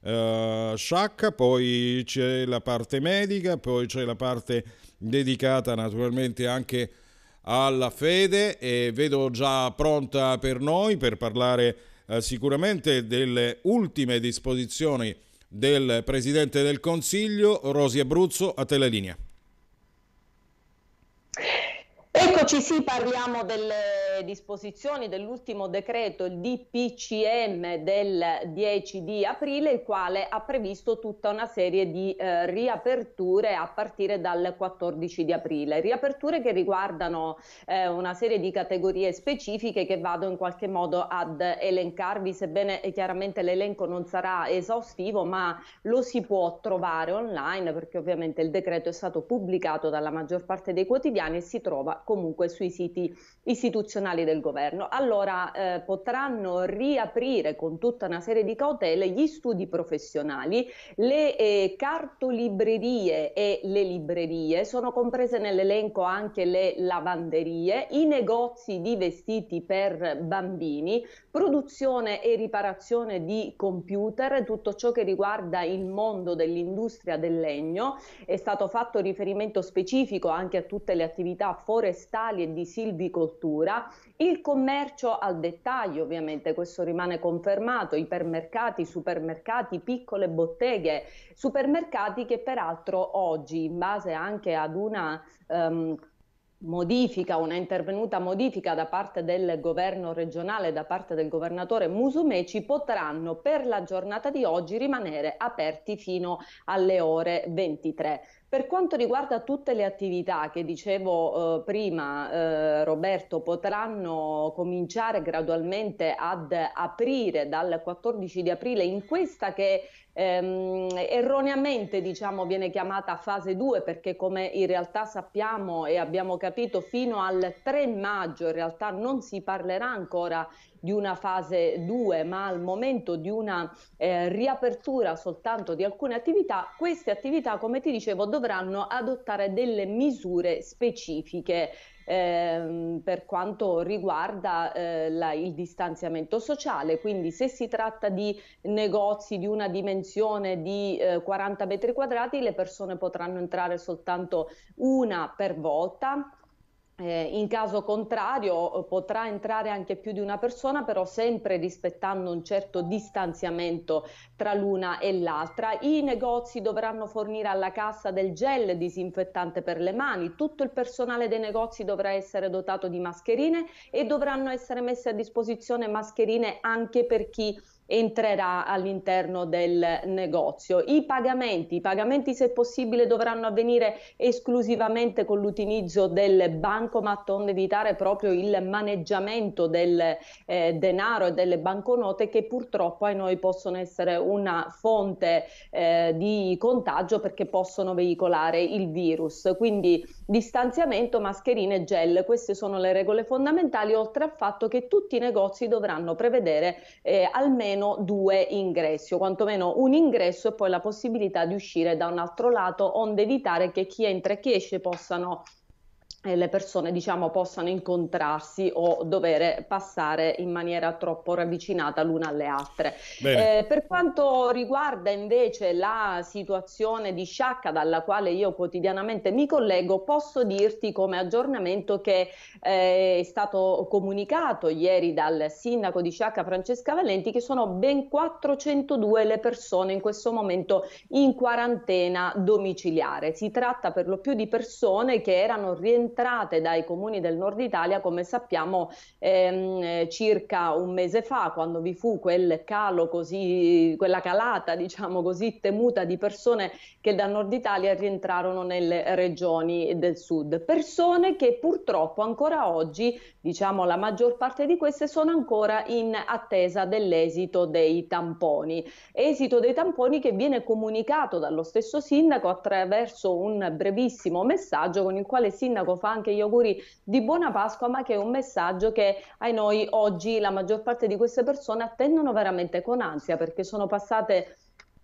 uh, Sciacca, poi c'è la parte medica, poi c'è la parte dedicata naturalmente anche alla fede, e vedo già pronta per noi per parlare uh, sicuramente delle ultime disposizioni del Presidente del Consiglio. Rosi Abruzzo, a te la linea. Eccoci, sì, parliamo delle disposizioni dell'ultimo decreto, il D P C M del dieci di aprile, il quale ha previsto tutta una serie di eh, riaperture a partire dal quattordici di aprile. Riaperture che riguardano eh, una serie di categorie specifiche che vado in qualche modo ad elencarvi, sebbene eh, chiaramente l'elenco non sarà esaustivo, ma lo si può trovare online perché ovviamente il decreto è stato pubblicato dalla maggior parte dei quotidiani e si trova comunque sui siti istituzionali del governo. Allora eh, potranno riaprire con tutta una serie di cautele gli studi professionali, le eh, cartolibrerie e le librerie, sono comprese nell'elenco anche le lavanderie, i negozi di vestiti per bambini, produzione e riparazione di computer, tutto ciò che riguarda il mondo dell'industria del legno. È stato fatto riferimento specifico anche a tutte le attività forestali e di silvicoltura, il commercio al dettaglio, ovviamente questo rimane confermato, ipermercati, supermercati, piccole botteghe, supermercati che peraltro oggi, in base anche ad una um, modifica, una intervenuta modifica da parte del governo regionale, da parte del governatore Musumeci, potranno per la giornata di oggi rimanere aperti fino alle ore ventitré. Per quanto riguarda tutte le attività che dicevo eh, prima, eh, Roberto, potranno cominciare gradualmente ad aprire dal quattordici di aprile in questa che ehm, erroneamente diciamo viene chiamata fase due, perché come in realtà sappiamo e abbiamo capito fino al tre maggio in realtà non si parlerà ancora di una fase due, ma al momento di una eh, riapertura soltanto di alcune attività, queste attività, come ti dicevo, dovranno adottare delle misure specifiche eh, per quanto riguarda eh, la, il distanziamento sociale. Quindi se si tratta di negozi di una dimensione di eh, quaranta metri quadrati, le persone potranno entrare soltanto una per volta. Eh, in caso contrario eh, potrà entrare anche più di una persona, però sempre rispettando un certo distanziamento tra l'una e l'altra. I negozi dovranno fornire alla cassa del gel disinfettante per le mani, tutto il personale dei negozi dovrà essere dotato di mascherine e dovranno essere messe a disposizione mascherine anche per chi entrerà all'interno del negozio. I pagamenti, i pagamenti se possibile dovranno avvenire esclusivamente con l'utilizzo del bancomat, onde evitare proprio il maneggiamento del eh, denaro e delle banconote, che purtroppo a noi possono essere una fonte eh, di contagio perché possono veicolare il virus. Quindi distanziamento, mascherine, gel, queste sono le regole fondamentali, oltre al fatto che tutti i negozi dovranno prevedere eh, almeno due ingressi, o quantomeno un ingresso e poi la possibilità di uscire da un altro lato, onde evitare che chi entra e chi esce possano le persone diciamo possano incontrarsi o dover passare in maniera troppo ravvicinata l'una alle altre. Eh, per quanto riguarda invece la situazione di Sciacca, dalla quale io quotidianamente mi collego, posso dirti come aggiornamento che eh, è stato comunicato ieri dal sindaco di Sciacca Francesca Valenti che sono ben quattrocentodue le persone in questo momento in quarantena domiciliare. Si tratta per lo più di persone che erano rientrate dai comuni del nord Italia, come sappiamo, ehm, circa un mese fa, quando vi fu quel calo così, quella calata diciamo così temuta di persone che dal nord Italia rientrarono nelle regioni del sud. Persone che purtroppo ancora oggi, diciamo la maggior parte di queste, sono ancora in attesa dell'esito dei tamponi. Esito dei tamponi che viene comunicato dallo stesso sindaco attraverso un brevissimo messaggio con il quale il sindaco fa anche gli auguri di buona Pasqua, ma che è un messaggio che ai noi oggi la maggior parte di queste persone attendono veramente con ansia, perché sono passate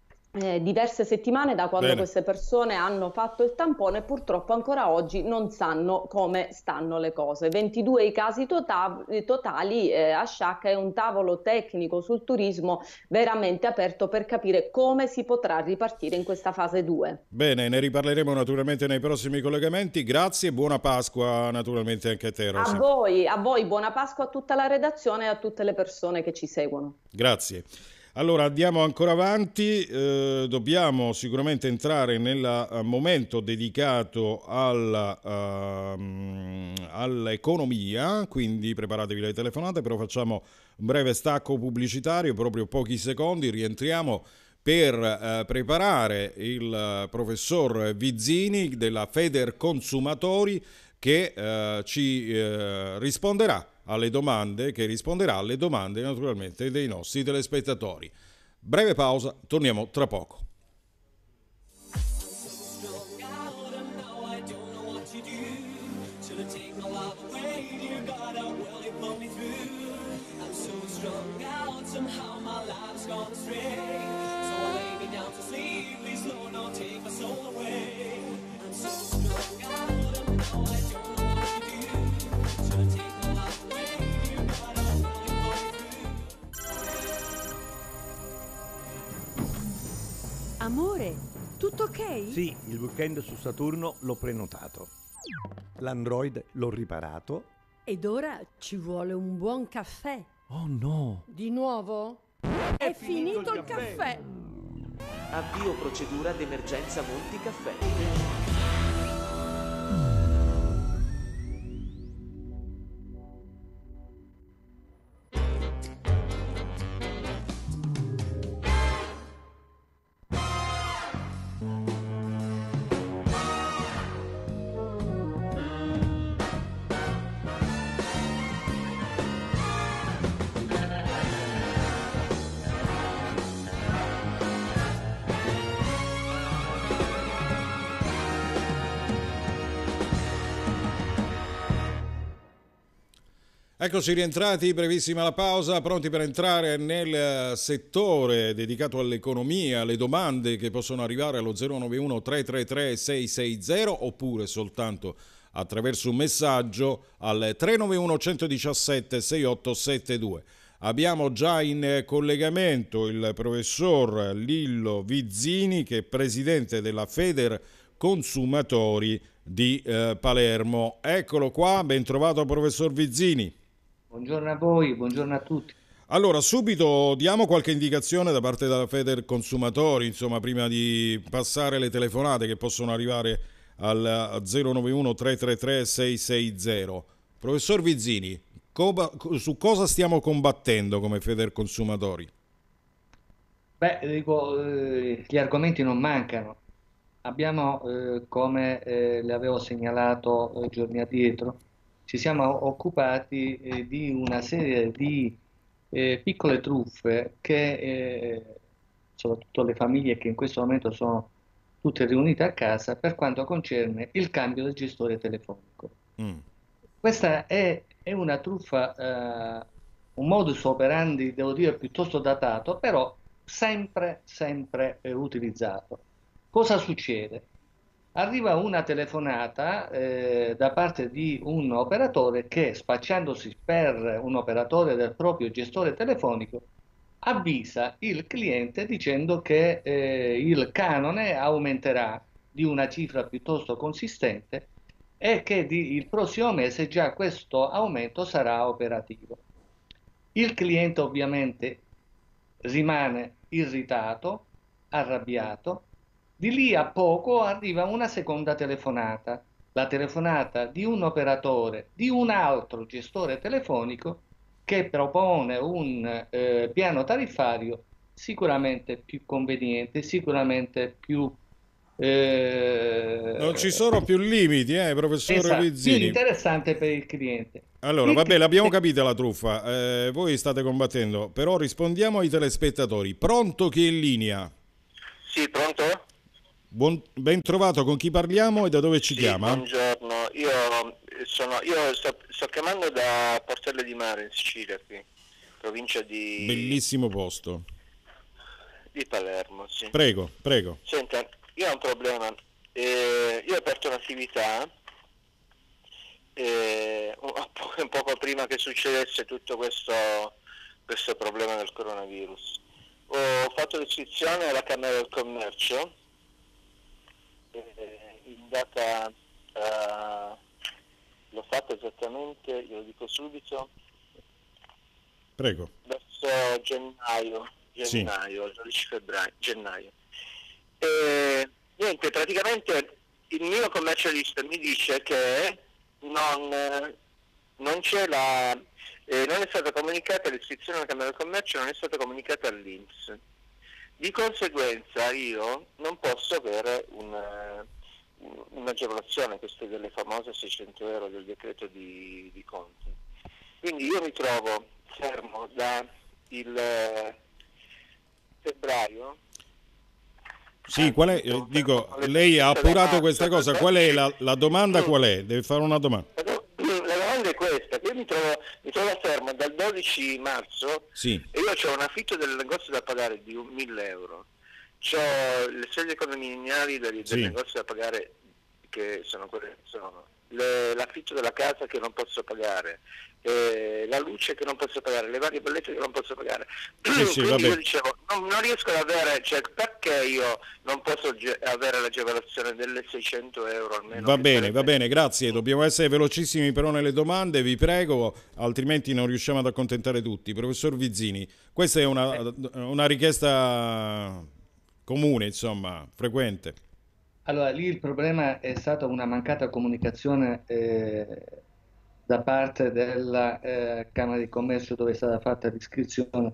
Eh, diverse settimane da quando Bene. queste persone hanno fatto il tampone e purtroppo ancora oggi non sanno come stanno le cose. ventidue i casi tota- totali eh, a Sciacca, è un tavolo tecnico sul turismo veramente aperto per capire come si potrà ripartire in questa fase due. Bene, ne riparleremo naturalmente nei prossimi collegamenti. Grazie e buona Pasqua naturalmente anche a te, Rosa. A voi, a voi, buona Pasqua a tutta la redazione e a tutte le persone che ci seguono. Grazie. Allora andiamo ancora avanti, eh, dobbiamo sicuramente entrare nel uh, momento dedicato alla, uh, all'economia, quindi preparatevi le telefonate, però facciamo un breve stacco pubblicitario, proprio pochi secondi, rientriamo per uh, preparare il uh, professor Vizzini della Federconsumatori che uh, ci uh, risponderà alle domande, che risponderà alle domande naturalmente dei nostri telespettatori. Breve pausa, torniamo tra poco. Amore, tutto ok? Sì, il weekend su Saturno l'ho prenotato. L'Android l'ho riparato. Ed ora ci vuole un buon caffè. Oh no! Di nuovo? È, È finito, finito il caffè. caffè! Avvio procedura d'emergenza Monti Caffè. Eccoci rientrati, brevissima la pausa, pronti per entrare nel settore dedicato all'economia, alle domande che possono arrivare allo zero nove uno tre tre tre sei sei zero oppure soltanto attraverso un messaggio al tre nove uno uno uno sette sei otto sette due. Abbiamo già in collegamento il professor Lillo Vizzini, che è presidente della Feder Consumatori di eh, Palermo. Eccolo qua, ben trovato professor Vizzini. Buongiorno a voi, buongiorno a tutti. Allora, subito diamo qualche indicazione da parte della Feder Consumatori, insomma, prima di passare le telefonate che possono arrivare al zero nove uno tre tre tre sei sei zero. Professor Vizzini, co- su cosa stiamo combattendo come Feder Consumatori? Beh, dico, eh, gli argomenti non mancano. Abbiamo, eh, come eh, le avevo segnalato eh, giorni addietro, ci siamo occupati eh, di una serie di eh, piccole truffe che, eh, soprattutto le famiglie che in questo momento sono tutte riunite a casa, per quanto concerne il cambio del gestore telefonico. Mm. Questa è, è una truffa, eh, un modus operandi, devo dire, piuttosto datato, però sempre, sempre eh, utilizzato. Cosa succede? Arriva una telefonata eh, da parte di un operatore che, spacciandosi per un operatore del proprio gestore telefonico, avvisa il cliente dicendo che eh, il canone aumenterà di una cifra piuttosto consistente e che di, il prossimo mese già questo aumento sarà operativo. Il cliente ovviamente rimane irritato, arrabbiato. Di lì a poco arriva una seconda telefonata, la telefonata di un operatore, di un altro gestore telefonico che propone un eh, piano tariffario sicuramente più conveniente, sicuramente più... Eh, non ci sono più limiti, eh, professore esatto, Vizzini. più interessante per il cliente. Allora, il vabbè, l'abbiamo capita la truffa, eh, voi state combattendo, però rispondiamo ai telespettatori. Pronto, chi è in linea? Sì, pronto? Buon, ben trovato, con chi parliamo e da dove ci sì, chiama? Buongiorno, io, sono, io sto, sto chiamando da Portelle di Mare in Sicilia, qui, provincia di... Bellissimo posto. Di Palermo, sì. Prego, prego. Senta, io ho un problema, eh, io ho aperto un'attività eh, un poco prima che succedesse tutto questo, questo problema del coronavirus. Ho fatto l'iscrizione alla Camera del Commercio, in data uh, l'ho fatto esattamente, glielo dico subito, prego, verso gennaio gennaio, sì. dodici febbraio, gennaio. E, niente, praticamente il mio commercialista mi dice che non, non c'è la eh, non è stata comunicata l'iscrizione alla Camera del Commercio, non è stata comunicata all'I N P S. Di conseguenza io non posso avere una, un'agevolazione, queste delle famose seicento euro del decreto di, di conti. Quindi io mi trovo fermo da il febbraio. Sì, qual è? Eh, dico, lei ha appurato questa cosa, qual è la, la domanda? Qual è? Deve fare una domanda. La domanda è questa, io mi trovo, mi trovo fermo dal dodici marzo, sì. E io ho un affitto del negozio da pagare di mille euro, ho le sedi condominiali del, del sì. negozio da pagare che sono quelle che sono, le, l'affitto della casa che non posso pagare, eh, la luce che non posso pagare, le varie bollette che non posso pagare. Sì, sì, Quindi vabbè. io dicevo, non, non riesco ad avere, cioè perché io non posso ge- avere l'agevolazione delle seicento euro almeno? Va bene, sarebbe... va bene, grazie, dobbiamo essere velocissimi però nelle domande, vi prego, altrimenti non riusciamo ad accontentare tutti. Professor Vizzini, questa è una, una richiesta comune, insomma, frequente. Allora, lì il problema è stata una mancata comunicazione eh, da parte della eh, Camera di Commercio, dove è stata fatta l'iscrizione,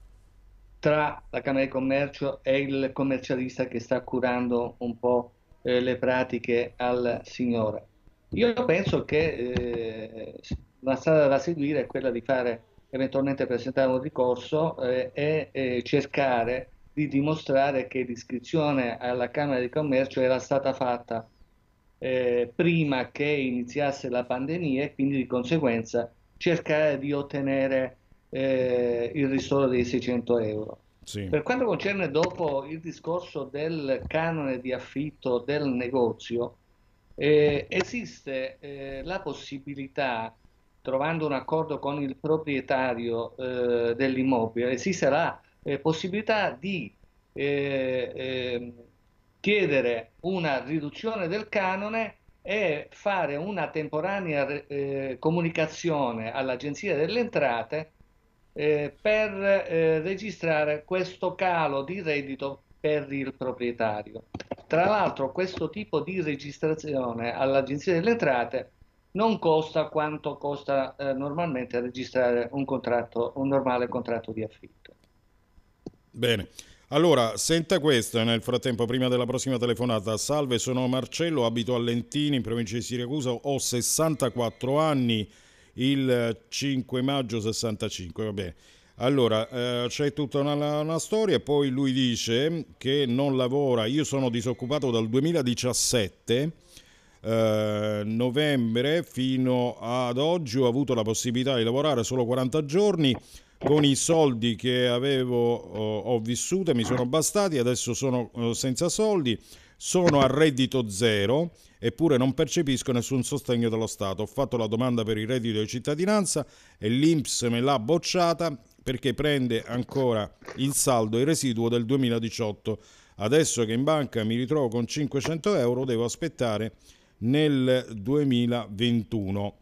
tra la Camera di Commercio e il commercialista che sta curando un po' eh, le pratiche al signore. Io penso che eh, la strada da seguire è quella di fare, eventualmente presentare un ricorso eh, e eh, cercare di dimostrare che l'iscrizione alla Camera di Commercio era stata fatta eh, prima che iniziasse la pandemia e quindi di conseguenza cercare di ottenere eh, il ristoro dei seicento euro. Sì. Per quanto concerne dopo il discorso del canone di affitto del negozio, eh, esiste eh, la possibilità, trovando un accordo con il proprietario eh, dell'immobile, esiste la eh, possibilità di eh, eh, chiedere una riduzione del canone e fare una temporanea eh, comunicazione all'Agenzia delle Entrate eh, per eh, registrare questo calo di reddito per il proprietario. Tra l'altro questo tipo di registrazione all'Agenzia delle Entrate non costa quanto costa eh, normalmente registrare un contratto, un normale contratto di affitto. Bene. Allora, senta questo, nel frattempo, prima della prossima telefonata. Salve, sono Marcello, abito a Lentini, in provincia di Siracusa, ho sessantaquattro anni, il cinque maggio sessantacinque, va bene. Allora, eh, c'è tutta una, una storia, poi lui dice che non lavora, io sono disoccupato dal duemiladiciassette, eh, novembre, fino ad oggi ho avuto la possibilità di lavorare solo quaranta giorni, con i soldi che avevo ho, ho vissuto mi sono bastati, adesso sono uh, senza soldi, sono a reddito zero, eppure non percepisco nessun sostegno dello Stato. Ho fatto la domanda per il reddito di cittadinanza e l'I N P S me l'ha bocciata perché prende ancora il saldo e residuo del duemiladiciotto. Adesso che in banca mi ritrovo con cinquecento euro, devo aspettare nel duemilaventuno.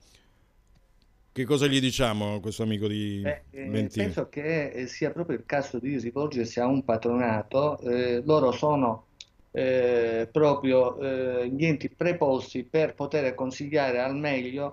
Che cosa gli diciamo a questo amico di Beh, eh, Lentini? penso che eh, sia proprio il caso di rivolgersi a un patronato. Eh, loro sono eh, proprio eh, gli enti preposti per poter consigliare al meglio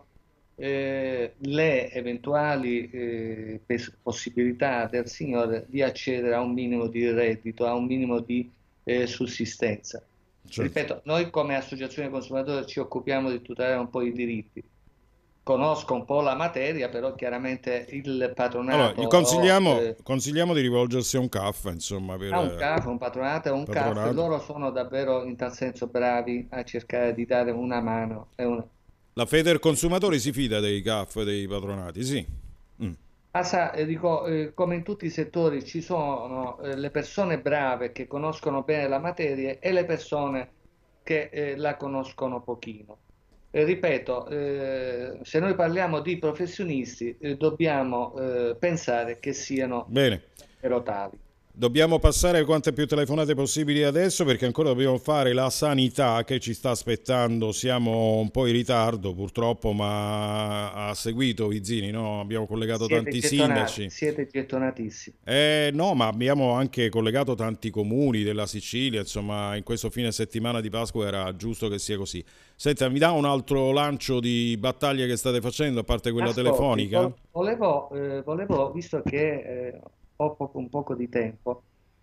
eh, le eventuali eh, possibilità del signore di accedere a un minimo di reddito, a un minimo di eh, sussistenza. Certo. Ripeto, noi come associazione consumatori ci occupiamo di tutelare un po' i diritti. Conosco un po' la materia, però chiaramente il patronato... Allora, gli consigliamo, eh, consigliamo di rivolgersi a un C A F, insomma. Per, a un C A F, un patronato e un patronato. C A F, loro sono davvero in tal senso bravi a cercare di dare una mano. E una... La Federconsumatori si fida dei C A F, dei patronati, sì. Mm. Ah, sa, eh, dico, eh, come in tutti i settori ci sono eh, le persone brave che conoscono bene la materia e le persone che eh, la conoscono pochino. Eh, ripeto, eh, se noi parliamo di professionisti eh, dobbiamo eh, pensare che siano Bene. davvero tali. Dobbiamo passare quante più telefonate possibili adesso, perché ancora dobbiamo fare la sanità che ci sta aspettando. Siamo un po' in ritardo purtroppo, ma ha seguito Vizzini, no? Abbiamo collegato Siete tanti gettonati, sindaci. Siete gettonatissimi. Eh, no, ma abbiamo anche collegato tanti comuni della Sicilia, insomma, in questo fine settimana di Pasqua era giusto che sia così. Senta, mi dà un altro lancio di battaglia che state facendo, a parte quella Ascolti, telefonica? vo- Volevo, eh, volevo, visto che eh, ho poco, un poco di tempo,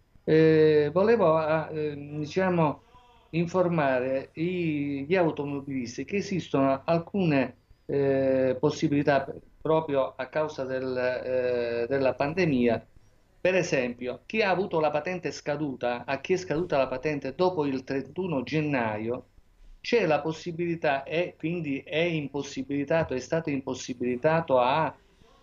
eh, volevo eh, diciamo, informare i, gli automobilisti che esistono alcune eh, possibilità proprio a causa del, eh, della pandemia. Per esempio, chi ha avuto la patente scaduta, a chi è scaduta la patente dopo il trentuno gennaio, c'è la possibilità e quindi è impossibilitato, è stato impossibilitato a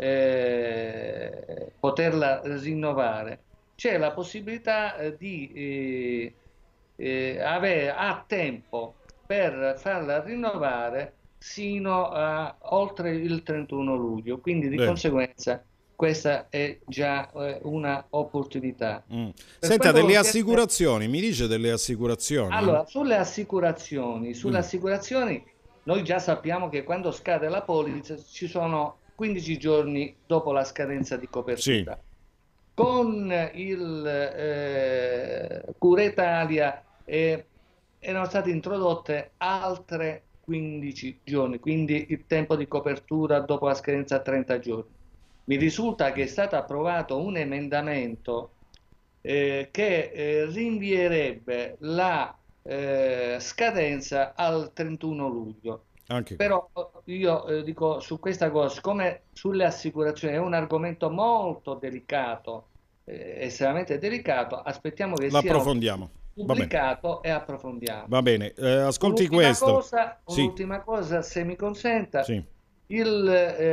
eh, poterla rinnovare. C'è la possibilità eh, di eh, eh, avere a tempo per farla rinnovare sino a oltre il trentuno luglio, quindi di Bene. conseguenza questa è già eh, una opportunità. Mm. Per Senta, quanto delle concerne- assicurazioni, mi dice delle assicurazioni? Allora, sulle assicurazioni, sulle Mm. assicurazioni noi già sappiamo che quando scade la polizza ci sono quindici giorni dopo la scadenza di copertura. Sì. Con il eh, Cura Italia eh, erano state introdotte altre quindici giorni, quindi il tempo di copertura dopo la scadenza a trenta giorni. Mi risulta che è stato approvato un emendamento eh, che eh, rinvierebbe la eh, scadenza al trentuno luglio. Anche Però io eh, dico su questa cosa, siccome sulle assicurazioni è un argomento molto delicato, eh, estremamente delicato, aspettiamo che sia l'approfondiamo. Va bene. pubblicato e approfondiamo. Va bene, eh, ascolti Un'ultima questo. cosa, Sì. un'ultima cosa, se mi consenta, Sì. Il,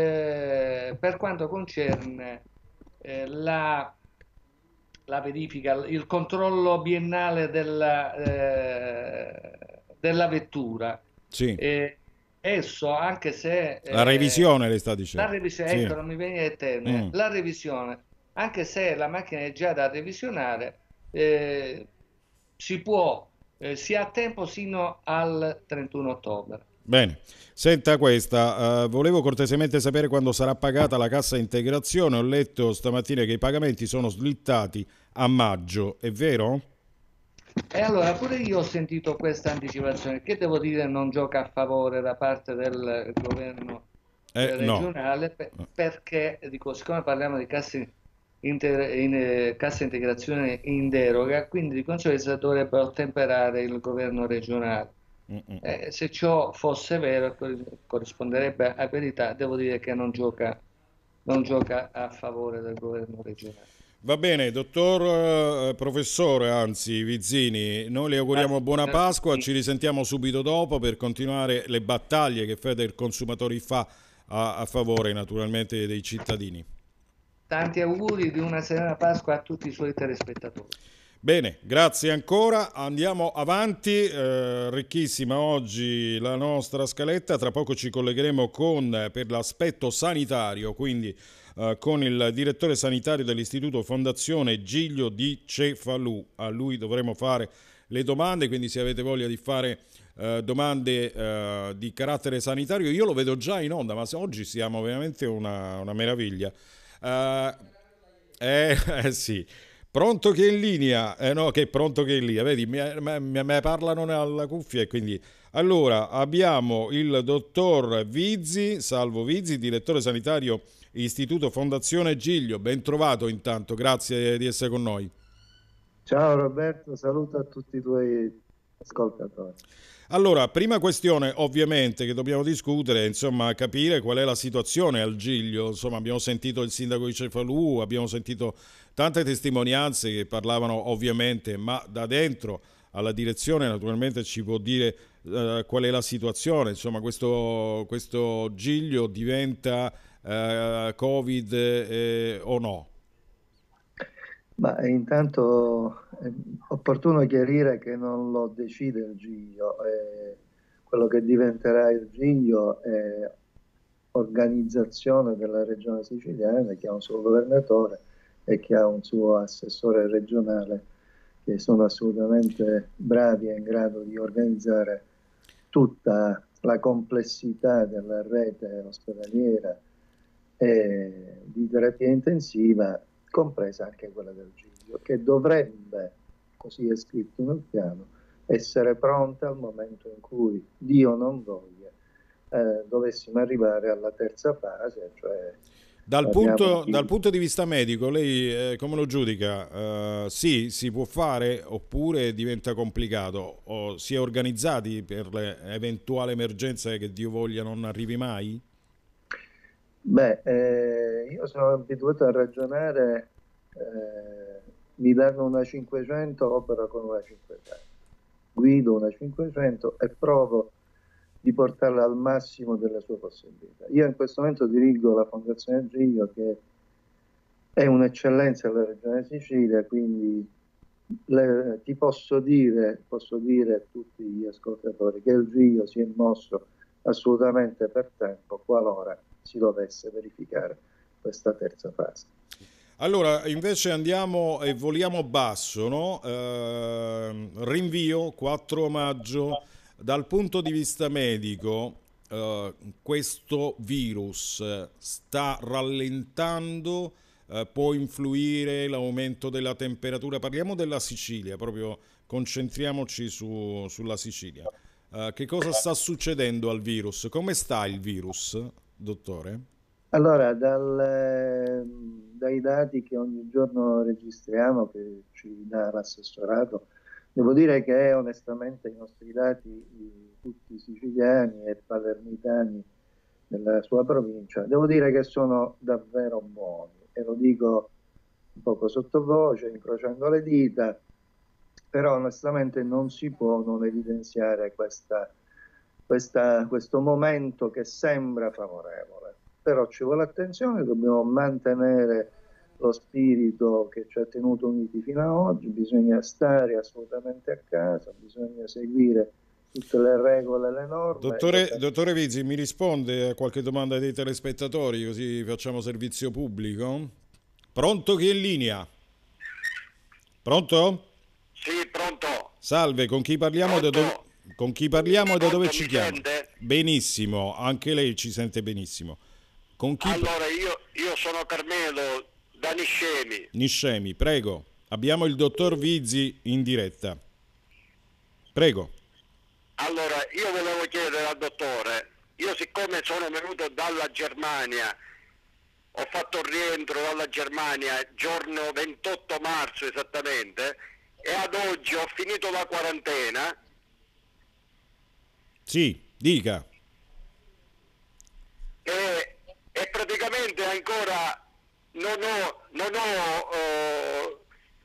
eh, per quanto concerne eh, la, la verifica, il controllo biennale della, eh, della vettura, Sì. eh, esso, anche se... La revisione, lei sta La dicendo. revisione, Sì. ecco, non mi viene il termine. Mm. La revisione, anche se la macchina è già da revisionare, eh, si può, eh, si ha tempo sino al trentuno ottobre. Bene, senta questa, eh, volevo cortesemente sapere quando sarà pagata la cassa integrazione. Ho letto stamattina che i pagamenti sono slittati a maggio, è vero? E allora pure io ho sentito questa anticipazione, che devo dire non gioca a favore da parte del governo Eh, eh, no. regionale, per- perché, dico, siccome parliamo di casse, inter- in, eh, cassa integrazione in deroga, quindi di conseguenza dovrebbe ottemperare il governo regionale. Mm-mm. Eh, se ciò fosse vero, cor- corrisponderebbe a verità, devo dire che non gioca, non gioca a favore del governo regionale. Va bene, dottor eh, professore, anzi Vizzini, noi le auguriamo buona Pasqua, ci risentiamo subito dopo per continuare le battaglie che Feder Consumatori fa a, a favore naturalmente dei cittadini. Tanti auguri di una serena Pasqua a tutti i suoi telespettatori. Bene, grazie ancora, andiamo avanti, eh, ricchissima oggi la nostra scaletta, tra poco ci collegheremo con, per l'aspetto sanitario, quindi eh, con il direttore sanitario dell'Istituto Fondazione Giglio di Cefalù. A lui dovremo fare le domande, quindi se avete voglia di fare eh, domande eh, di carattere sanitario, io lo vedo già in onda, ma se oggi siamo veramente una, una meraviglia. Eh, eh, eh sì. Pronto che è in linea, eh no, che pronto che è in linea, vedi, mi, mi, mi parlano alla cuffia e quindi... Allora, abbiamo il dottor Vizzi, Salvo Vizzi, direttore sanitario Istituto Fondazione Giglio, ben trovato intanto, grazie di essere con noi. Ciao Roberto, saluto a tutti i tuoi ascoltatori. Allora, prima questione ovviamente che dobbiamo discutere, insomma, capire qual è la situazione al Giglio. Insomma, abbiamo sentito il sindaco di Cefalù, abbiamo sentito tante testimonianze che parlavano ovviamente, ma da dentro alla direzione naturalmente ci può dire eh, qual è la situazione. Insomma, questo, questo Giglio diventa eh, Covid eh, o no? Ma intanto è opportuno chiarire che non lo decide il Giglio, eh, quello che diventerà il Giglio è organizzazione della regione siciliana, che ha un suo governatore e che ha un suo assessore regionale, che sono assolutamente bravi e in grado di organizzare tutta la complessità della rete ospedaliera e di terapia intensiva, compresa anche quella del Giglio, che dovrebbe, così è scritto nel piano, essere pronta al momento in cui, Dio non voglia, eh, dovessimo arrivare alla terza fase, cioè... Dal punto, dal punto di vista medico, lei eh, come lo giudica? Uh, sì, si può fare oppure diventa complicato? O si è organizzati per le eventuali emergenze che Dio voglia non arrivi mai? Beh, eh, io sono abituato a ragionare, eh, mi danno una cinquecento, opero con una cinquecento, guido una cinquecento e provo di portarla al massimo delle sue possibilità. Io in questo momento dirigo la Fondazione Giglio, che è un'eccellenza della Regione Sicilia, quindi le, ti posso dire, posso dire a tutti gli ascoltatori che il Giglio si è mosso assolutamente per tempo qualora si dovesse verificare questa terza fase. Allora, invece andiamo e voliamo basso, no? Eh, rinvio quattro maggio. Dal punto di vista medico, eh, questo virus sta rallentando, eh, può influire l'aumento della temperatura? Parliamo della Sicilia, proprio concentriamoci su, sulla Sicilia. Eh, che cosa sta succedendo al virus? Come sta il virus, dottore? Allora, dal, dai dati che ogni giorno registriamo, che ci dà l'assessorato, devo dire che onestamente i nostri dati, tutti siciliani e palermitani della sua provincia, devo dire che sono davvero buoni, e lo dico un poco sottovoce, incrociando le dita, però onestamente non si può non evidenziare questa questa, questo momento che sembra favorevole. Però ci vuole attenzione, dobbiamo mantenere lo spirito che ci ha tenuto uniti fino ad oggi, bisogna stare assolutamente a casa, bisogna seguire tutte le regole e le norme. Dottore, dottore Vizzi, mi risponde a qualche domanda dei telespettatori, così facciamo servizio pubblico? Pronto, chi è in linea? Pronto? Sì, pronto. Salve, con chi parliamo, da dove, con chi parliamo e da dove ci chiama? Sente? Benissimo, anche lei ci sente benissimo. Con chi... Allora, io, io sono Carmelo da Niscemi. Niscemi, prego. Abbiamo il dottor Vizzi in diretta. Prego. Allora, io volevo chiedere al dottore, io siccome sono venuto dalla Germania, ho fatto il rientro dalla Germania giorno ventotto marzo esattamente, e ad oggi ho finito la quarantena. Sì, dica. E, e praticamente ancora non ho, non ho, uh,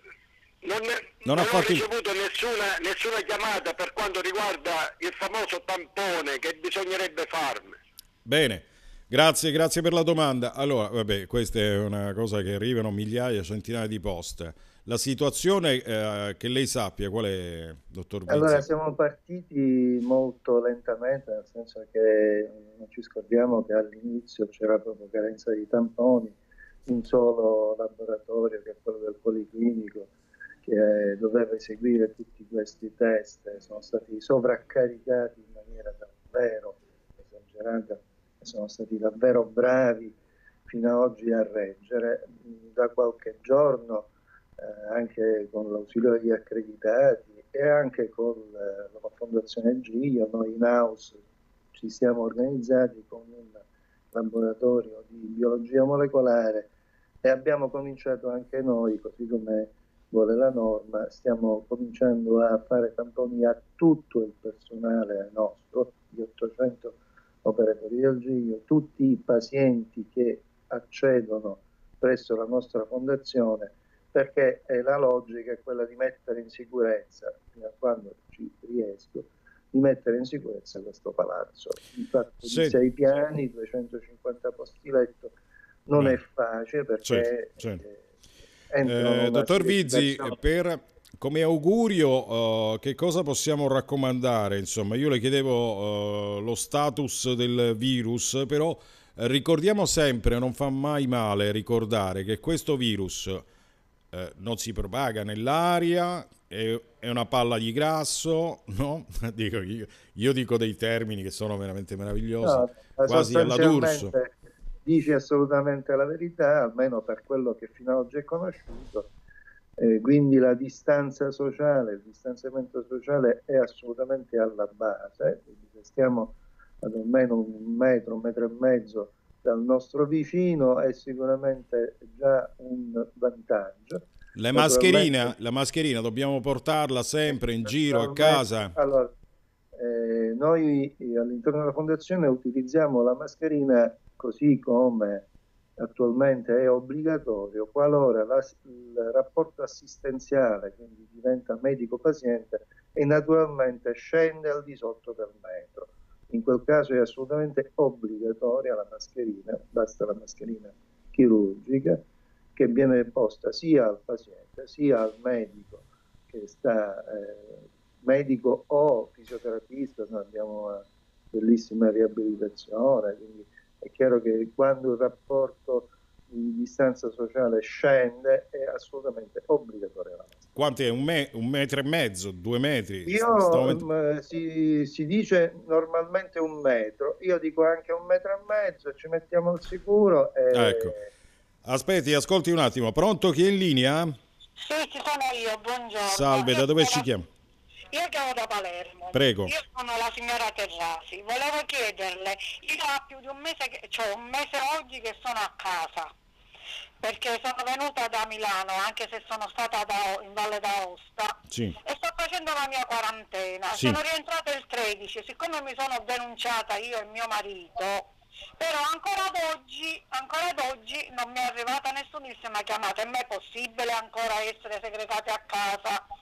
non, Non non ha ho fatto il- ricevuto nessuna, nessuna chiamata per quanto riguarda il famoso tampone che bisognerebbe farmi. Bene, grazie, grazie per la domanda. Allora, vabbè, questa è una cosa che arrivano migliaia, centinaia di post. La situazione, eh, che lei sappia, qual è, dottor Vizzi? Allora, siamo partiti molto lentamente, nel senso che non ci scordiamo che all'inizio c'era proprio carenza di tamponi, un solo laboratorio, che è quello del Policlinico, che doveva eseguire tutti questi test, sono stati sovraccaricati in maniera davvero esagerata, sono stati davvero bravi fino ad oggi a reggere. Da qualche giorno, eh, anche con l'ausilio degli accreditati e anche con eh, la Fondazione Giglio, noi in house ci siamo organizzati con un laboratorio di biologia molecolare e abbiamo cominciato anche noi, così come vuole la norma, stiamo cominciando a fare tamponi a tutto il personale nostro, gli ottocento operatori del Giglio, tutti i pazienti che accedono presso la nostra fondazione, perché è la logica è quella di mettere in sicurezza, fino a quando ci riesco, di mettere in sicurezza questo palazzo. Infatti Sì. di sei piani, duecentocinquanta posti letto, non Beh. è facile perché Certo, certo. eh, entrano Eh, una dottor serie di Vizzi, persone. per, come augurio, eh, che cosa possiamo raccomandare? Insomma, io le chiedevo eh, lo status del virus, però eh, ricordiamo sempre, non fa mai male ricordare che questo virus eh, non si propaga nell'aria, è, è una palla di grasso, no? Dico, io, io dico dei termini che sono veramente meravigliosi, No, ma quasi alla D'Urso. sostanzialmente dici assolutamente la verità, almeno per quello che fino ad oggi è conosciuto. Eh, quindi la distanza sociale, il distanziamento sociale è assolutamente alla base, quindi se stiamo ad almeno un metro, un metro e mezzo dal nostro vicino è sicuramente già un vantaggio. La Naturalmente- mascherina, la mascherina dobbiamo portarla sempre in giro a casa. Allora, eh, noi eh, all'interno della fondazione utilizziamo la mascherina così come attualmente è obbligatorio qualora la- il rapporto assistenziale, quindi diventa medico-paziente, e naturalmente scende al di sotto del metro. In quel caso è assolutamente obbligatoria la mascherina, basta la mascherina chirurgica, che viene posta sia al paziente sia al medico che sta, eh, medico o fisioterapista. Noi abbiamo una bellissima riabilitazione, quindi è chiaro che quando il rapporto di distanza sociale scende è assolutamente obbligatoria la mascherina. Quanto è? Un, me- un metro e mezzo, due metri? Io Stiamo- mm, si, si dice normalmente un metro, io dico anche un metro e mezzo, ci mettiamo al sicuro e Ecco. Aspetti, ascolti un attimo. Pronto? Chi è in linea? Sì, ci sono io, buongiorno. Salve, Io da dove sono- ci chiama? Io chiamo da Palermo. Prego. Io sono la signora Terrasi. Volevo chiederle, io ho più di un mese, che, cioè un mese oggi che sono a casa, perché sono venuta da Milano, anche se sono stata da- in Valle d'Aosta, Sì. e sto facendo la mia quarantena. Sì. Sono rientrata il tredici, siccome mi sono denunciata io e mio marito, però ancora ad oggi, ancora ad oggi non mi è arrivata nessunissima chiamata. E me è possibile ancora essere segregati a casa?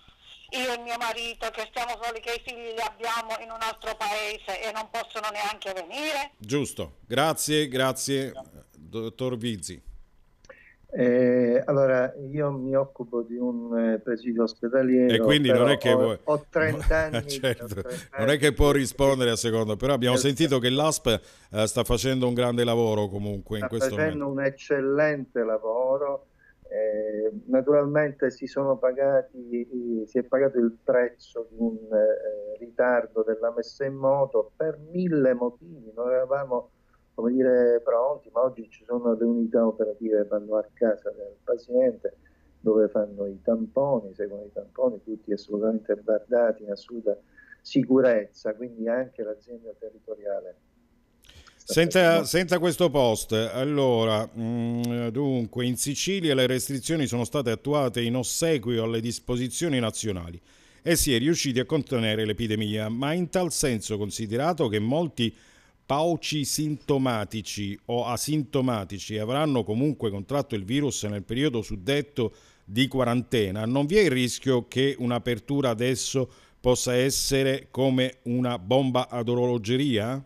io e mio marito che stiamo soli, che i figli li abbiamo in un altro paese e non possono neanche venire? Giusto, grazie, grazie, dottor Vizzi. Eh, allora, io mi occupo di un eh, presidio ospedaliero e quindi non è che ho, voi... ho trenta anni, certo, ho trenta non è che può anni. rispondere a secondo, però abbiamo Certo. sentito che l'A S P eh, sta facendo un grande lavoro comunque in Sta questo facendo momento. un eccellente lavoro. Eh, naturalmente si sono pagati, si è pagato il prezzo di un eh, ritardo della messa in moto per mille motivi. Noi eravamo, come dire, pronti, ma oggi ci sono le unità operative che vanno a casa del paziente dove fanno i tamponi, seguono i tamponi tutti assolutamente bardati in assoluta sicurezza, quindi anche l'azienda territoriale. Senta, senta questo post, allora, mh, dunque, in Sicilia le restrizioni sono state attuate in ossequio alle disposizioni nazionali e si è riusciti a contenere l'epidemia, ma in tal senso considerato che molti pauci sintomatici o asintomatici avranno comunque contratto il virus nel periodo suddetto di quarantena, non vi è il rischio che un'apertura adesso possa essere come una bomba ad orologeria?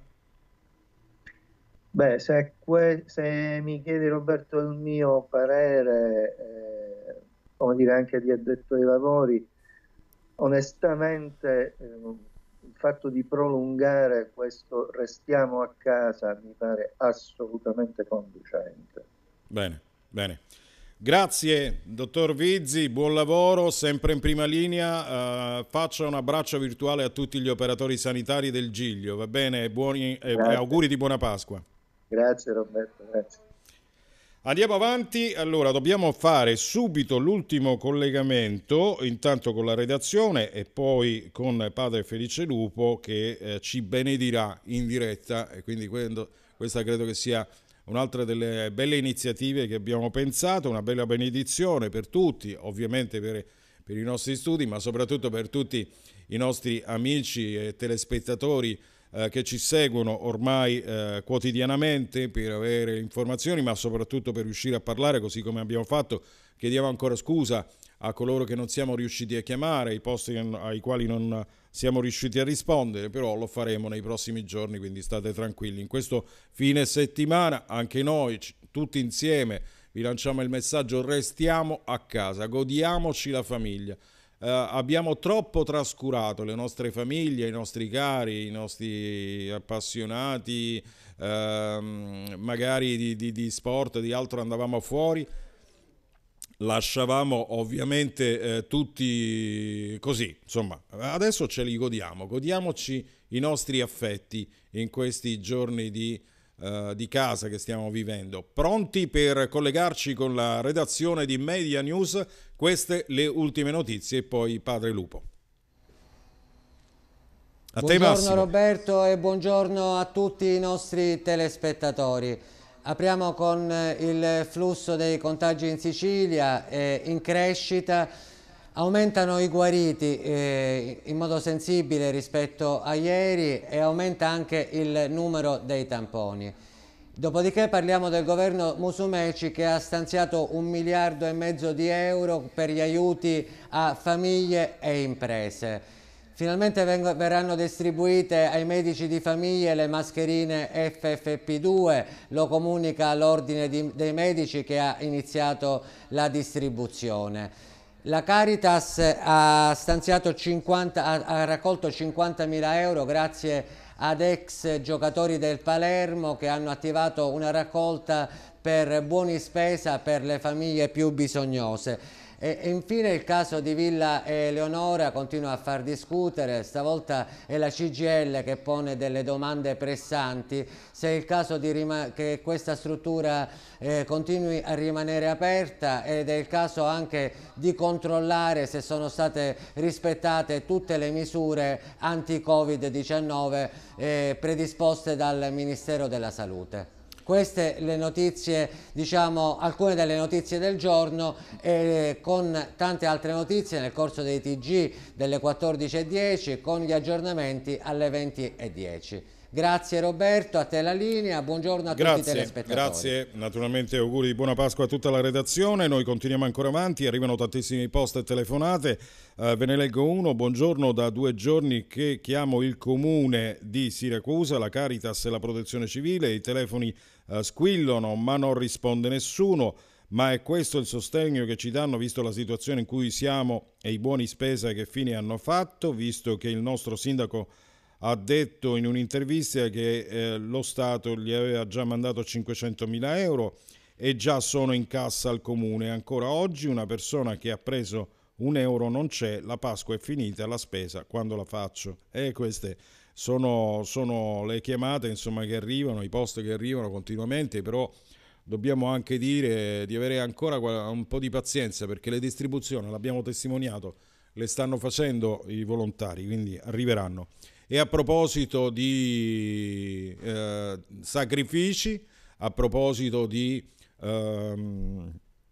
Beh, se, que- se mi chiedi, Roberto, il mio parere, eh, come dire, anche di addetto ai lavori, onestamente eh, il fatto di prolungare questo restiamo a casa mi pare assolutamente conducente. Bene, bene. Grazie, dottor Vizzi, buon lavoro, sempre in prima linea. Uh, faccia un abbraccio virtuale a tutti gli operatori sanitari del Giglio, va bene? Buoni, eh, auguri di buona Pasqua. Grazie Roberto, grazie. Andiamo avanti, allora dobbiamo fare subito l'ultimo collegamento, intanto con la redazione e poi con padre Felice Lupo che eh, ci benedirà in diretta, e quindi quando, questa credo che sia un'altra delle belle iniziative che abbiamo pensato, una bella benedizione per tutti, ovviamente per, per i nostri studi, ma soprattutto per tutti i nostri amici e telespettatori eh, che ci seguono ormai eh, quotidianamente per avere informazioni, ma soprattutto per riuscire a parlare, così come abbiamo fatto. Chiediamo ancora scusa a coloro che non siamo riusciti a chiamare, ai posti ai quali non siamo riusciti a rispondere, però lo faremo nei prossimi giorni, quindi state tranquilli. In questo fine settimana anche noi, tutti insieme, vi lanciamo il messaggio: restiamo a casa, godiamoci la famiglia. Uh, abbiamo troppo trascurato le nostre famiglie, i nostri cari, i nostri appassionati, uh, magari di, di, di sport, di altro, andavamo fuori. Lasciavamo ovviamente eh, tutti così, insomma, adesso ce li godiamo, godiamoci i nostri affetti in questi giorni di, uh, di casa che stiamo vivendo. Pronti per collegarci con la redazione di Media News? Queste le ultime notizie e poi Padre Lupo. A te, buongiorno Massimo. Roberto e buongiorno a tutti i nostri telespettatori. Apriamo con il flusso dei contagi in Sicilia, eh, in crescita, aumentano i guariti eh, in modo sensibile rispetto a ieri e aumenta anche il numero dei tamponi. Dopodiché parliamo del governo Musumeci che ha stanziato un miliardo e mezzo di euro per gli aiuti a famiglie e imprese. Finalmente verranno distribuite ai medici di famiglia le mascherine F F P due, lo comunica l'Ordine dei Medici che ha iniziato la distribuzione. La Caritas ha, stanziato cinquanta, ha, ha raccolto cinquantamila euro grazie ad ex giocatori del Palermo che hanno attivato una raccolta per buoni spesa per le famiglie più bisognose. E, e infine il caso di Villa Eleonora continua a far discutere, stavolta è la C G I L che pone delle domande pressanti, se è il caso di che questa struttura eh, continui a rimanere aperta ed è il caso anche di controllare se sono state rispettate tutte le misure anti-Covid diciannove eh, predisposte dal Ministero della Salute. Queste le notizie, diciamo, alcune delle notizie del giorno e con tante altre notizie nel corso dei T G delle quattordici e dieci con gli aggiornamenti alle venti e dieci. Grazie Roberto, a te la linea, buongiorno a grazie, tutti i telespettatori. Grazie, naturalmente auguri di buona Pasqua a tutta la redazione, noi continuiamo ancora avanti, arrivano tantissimi post e telefonate, uh, ve ne leggo uno, buongiorno, da due giorni che chiamo il comune di Siracusa, la Caritas e la protezione civile, i telefoni uh, squillano ma non risponde nessuno, ma è questo il sostegno che ci danno visto la situazione in cui siamo e i buoni spesa che fine hanno fatto, visto che il nostro sindaco ha detto in un'intervista che eh, lo Stato gli aveva già mandato cinquecentomila euro e già sono in cassa al comune. Ancora oggi una persona che ha preso un euro non c'è, la Pasqua è finita, la spesa quando la faccio? E queste sono, sono le chiamate insomma, che arrivano, i post che arrivano continuamente, però dobbiamo anche dire di avere ancora un po' di pazienza perché le distribuzioni, l'abbiamo testimoniato, le stanno facendo i volontari, quindi arriveranno. E a proposito di eh, sacrifici, a proposito di eh,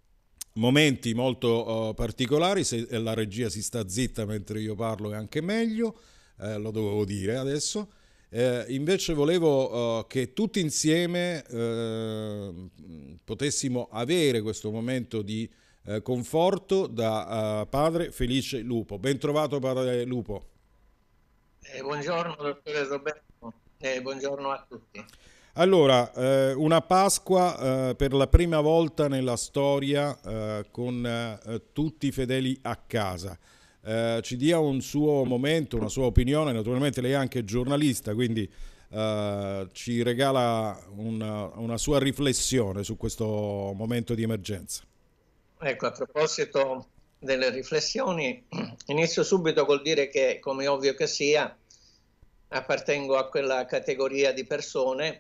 momenti molto eh, particolari, se la regia si sta zitta mentre io parlo è anche meglio, eh, lo dovevo dire adesso, eh, invece volevo eh, che tutti insieme eh, potessimo avere questo momento di eh, conforto da uh, padre Felice Lupo. Ben trovato padre Lupo. Eh, buongiorno dottore Roberto, eh, buongiorno a tutti. Allora, eh, una Pasqua eh, per la prima volta nella storia eh, con eh, tutti i fedeli a casa. Eh, ci dia un suo momento, una sua opinione, naturalmente lei è anche giornalista, quindi eh, ci regala una, una sua riflessione su questo momento di emergenza. Ecco, a proposito delle riflessioni, inizio subito col dire che, come ovvio che sia, appartengo a quella categoria di persone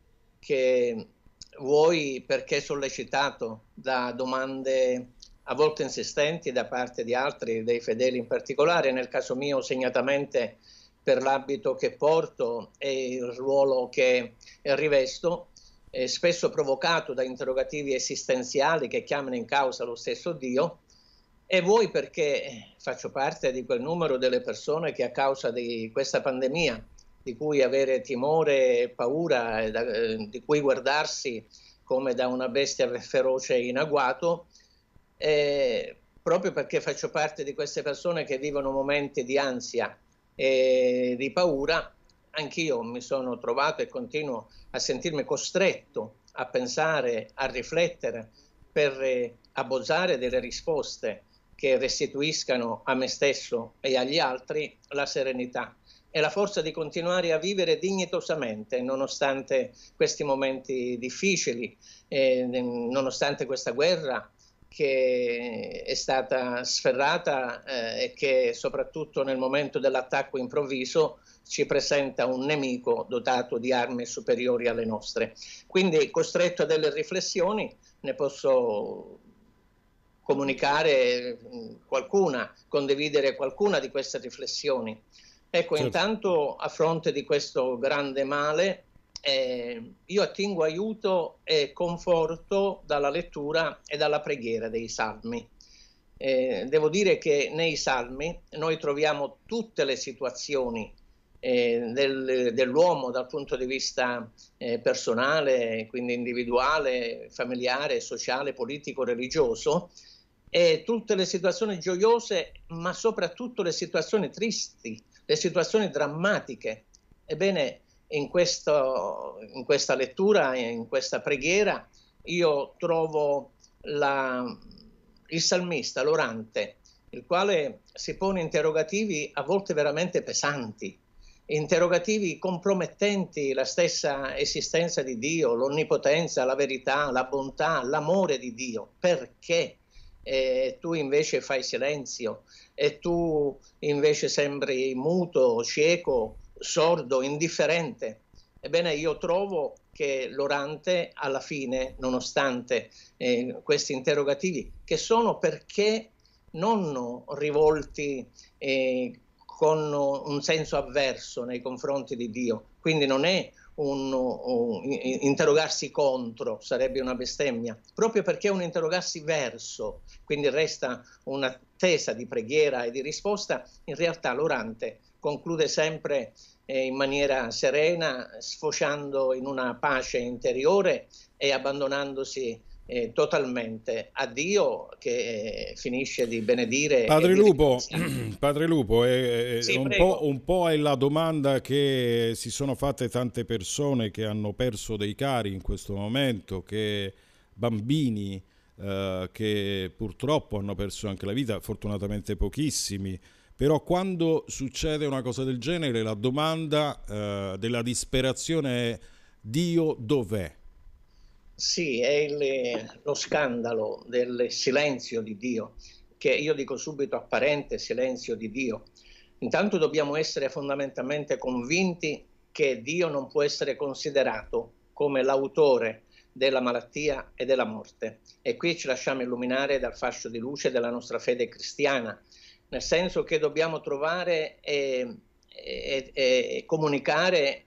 che vuoi perché sollecitato da domande a volte insistenti da parte di altri, dei fedeli in particolare, nel caso mio segnatamente per l'abito che porto e il ruolo che rivesto, eh, spesso provocato da interrogativi esistenziali che chiamano in causa lo stesso Dio, e vuoi perché faccio parte di quel numero delle persone che a causa di questa pandemia, di cui avere timore e paura, eh, di cui guardarsi come da una bestia feroce in agguato, eh, proprio perché faccio parte di queste persone che vivono momenti di ansia e di paura, anch'io mi sono trovato e continuo a sentirmi costretto a pensare, a riflettere per eh, abbozzare delle risposte che restituiscano a me stesso e agli altri la serenità e la forza di continuare a vivere dignitosamente nonostante questi momenti difficili, eh, nonostante questa guerra che è stata sferrata eh, e che soprattutto nel momento dell'attacco improvviso ci presenta un nemico dotato di armi superiori alle nostre. Quindi, costretto a delle riflessioni, ne posso comunicare qualcuna, condividere qualcuna di queste riflessioni. Ecco, certo. Intanto a fronte di questo grande male eh, io attingo aiuto e conforto dalla lettura e dalla preghiera dei Salmi. Eh, devo dire che nei Salmi noi troviamo tutte le situazioni eh, del, dell'uomo dal punto di vista eh, personale, quindi individuale, familiare, sociale, politico, religioso, e tutte le situazioni gioiose, ma soprattutto le situazioni tristi, le situazioni drammatiche. Ebbene, in, questo, in questa lettura, in questa preghiera, io trovo la, il salmista, l'orante, il quale si pone interrogativi a volte veramente pesanti, interrogativi compromettenti la stessa esistenza di Dio, l'onnipotenza, la verità, la bontà, l'amore di Dio. Perché? E tu invece fai silenzio, e tu invece sembri muto, cieco, sordo, indifferente. Ebbene, io trovo che l'orante alla fine, nonostante eh, questi interrogativi, che sono perché non rivolti eh, con un senso avverso nei confronti di Dio, quindi non è un, un interrogarsi contro, sarebbe una bestemmia, proprio perché è un interrogarsi verso, quindi resta un'attesa di preghiera e di risposta. In realtà l'orante conclude sempre eh, in maniera serena, sfociando in una pace interiore e abbandonandosi eh, totalmente a Dio, che eh, finisce di benedire. Padre e di Lupo, Padre Lupo è, è Sì, un, prego. po', un po' è la domanda che si sono fatte tante persone che hanno perso dei cari in questo momento, che bambini eh, che purtroppo hanno perso anche la vita, fortunatamente pochissimi, però quando succede una cosa del genere la domanda eh, della disperazione è: Dio dov'è? Sì, è il- lo scandalo del silenzio di Dio, che io dico subito apparente silenzio di Dio. Intanto dobbiamo essere fondamentalmente convinti che Dio non può essere considerato come l'autore della malattia e della morte. E qui ci lasciamo illuminare dal fascio di luce della nostra fede cristiana, nel senso che dobbiamo trovare e, e- e comunicare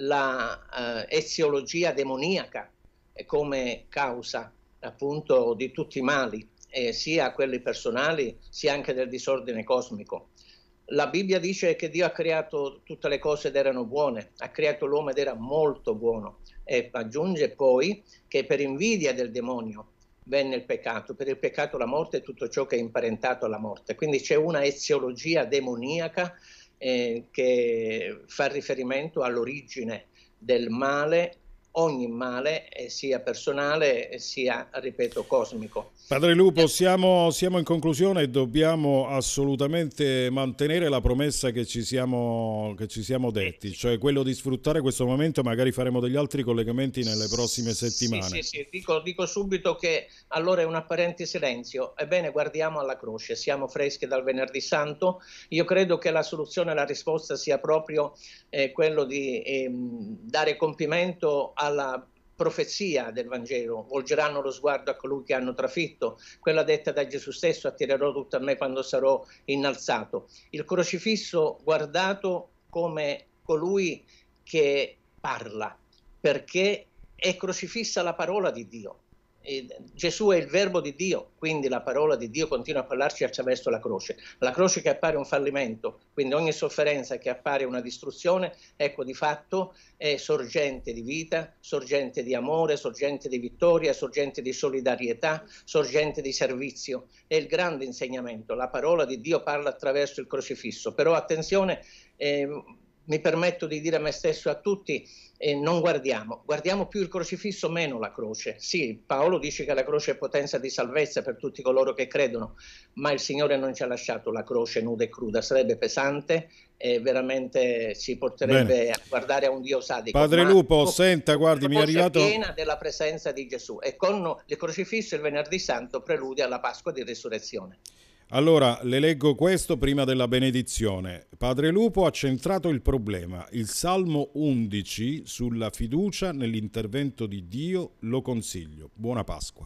la eh, eziologia demoniaca come causa appunto di tutti i mali, eh, sia quelli personali sia anche del disordine cosmico. La Bibbia dice che Dio ha creato tutte le cose ed erano buone, ha creato l'uomo ed era molto buono, e aggiunge poi che per invidia del demonio venne il peccato, per il peccato la morte e tutto ciò che è imparentato alla morte. Quindi c'è una eziologia demoniaca eh, che fa riferimento all'origine del male, ogni male, eh, sia personale sia, ripeto, cosmico. Padre Lupo, siamo, siamo in conclusione e dobbiamo assolutamente mantenere la promessa che ci siamo, che ci siamo detti, cioè quello di sfruttare questo momento. Magari faremo degli altri collegamenti nelle prossime settimane. Sì, sì, sì. Dico, dico subito che allora è un apparente silenzio. Ebbene, guardiamo alla croce, siamo freschi dal Venerdì Santo. Io credo che la soluzione e la risposta sia proprio eh, quello di ehm, dare compimento alla profezia del Vangelo: volgeranno lo sguardo a colui che hanno trafitto, quella detta da Gesù stesso: attirerò tutto a me quando sarò innalzato. Il crocifisso guardato come colui che parla, perché è crocifissa la parola di Dio. E Gesù è il verbo di Dio, quindi la parola di Dio continua a parlarci attraverso la croce. La croce che appare un fallimento, quindi ogni sofferenza che appare una distruzione, ecco, di fatto è sorgente di vita, sorgente di amore, sorgente di vittoria, sorgente di solidarietà, sorgente di servizio. È il grande insegnamento. La parola di Dio parla attraverso il crocifisso. Però attenzione, eh, mi permetto di dire a me stesso e a tutti: eh, non guardiamo, guardiamo più il crocifisso, meno la croce. Sì, Paolo dice che la croce è potenza di salvezza per tutti coloro che credono, ma il Signore non ci ha lasciato la croce nuda e cruda, sarebbe pesante e veramente ci porterebbe Bene. a guardare a un Dio sadico. Padre Ma Lupo, senta, guardi, mi è arrivato... piena della presenza di Gesù, e con il crocifisso il Venerdì Santo preludia alla Pasqua di Risurrezione. Allora, le leggo questo prima della benedizione. Padre Lupo ha centrato il problema. Il Salmo undici sulla fiducia nell'intervento di Dio lo consiglio. Buona Pasqua.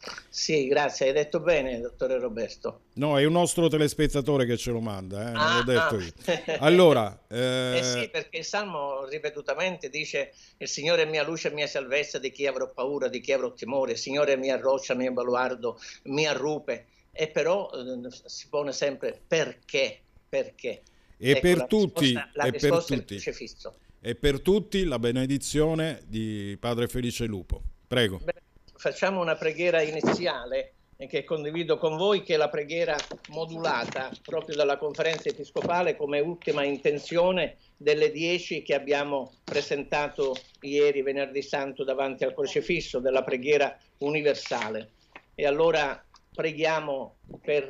Sì, grazie, hai detto bene, dottore Roberto. No, è un nostro telespettatore che ce lo manda, eh? non Ah, l'ho detto ah. io. Allora... Eh... Eh sì, perché il Salmo ripetutamente dice: il Signore è mia luce e mia salvezza, di chi avrò paura, di chi avrò timore, il Signore è mia roccia, mio baluardo, mia rupe. E però eh, si pone sempre perché, perché. E Ecco, per la tutti, risposta, la e per risposta è il tutti, crocifisso. e per tutti la benedizione di Padre Felice Lupo. Prego. Beh, facciamo una preghiera iniziale eh, che condivido con voi, che è la preghiera modulata proprio dalla Conferenza Episcopale come ultima intenzione delle dieci che abbiamo presentato ieri, Venerdì Santo, davanti al crocifisso, della preghiera universale. E allora preghiamo per,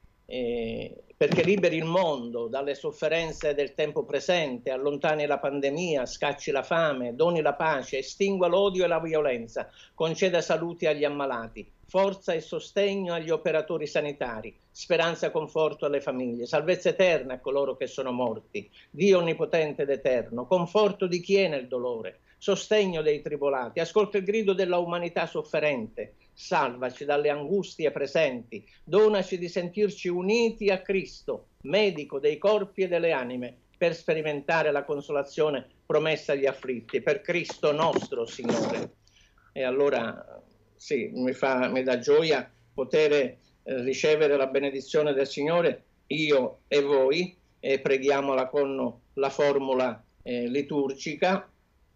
eh, perché liberi il mondo dalle sofferenze del tempo presente, allontani la pandemia, scacci la fame, doni la pace, estingua l'odio e la violenza, conceda salute agli ammalati, forza e sostegno agli operatori sanitari, speranza e conforto alle famiglie, salvezza eterna a coloro che sono morti, Dio onnipotente ed eterno, conforto di chi è nel dolore, sostegno dei tribolati, ascolta il grido della umanità sofferente, salvaci dalle angustie presenti, donaci di sentirci uniti a Cristo, medico dei corpi e delle anime, per sperimentare la consolazione promessa agli afflitti, per Cristo nostro Signore. E allora sì, mi fa, mi dà gioia poter eh, ricevere la benedizione del Signore, io e voi, e preghiamola con la formula eh, liturgica.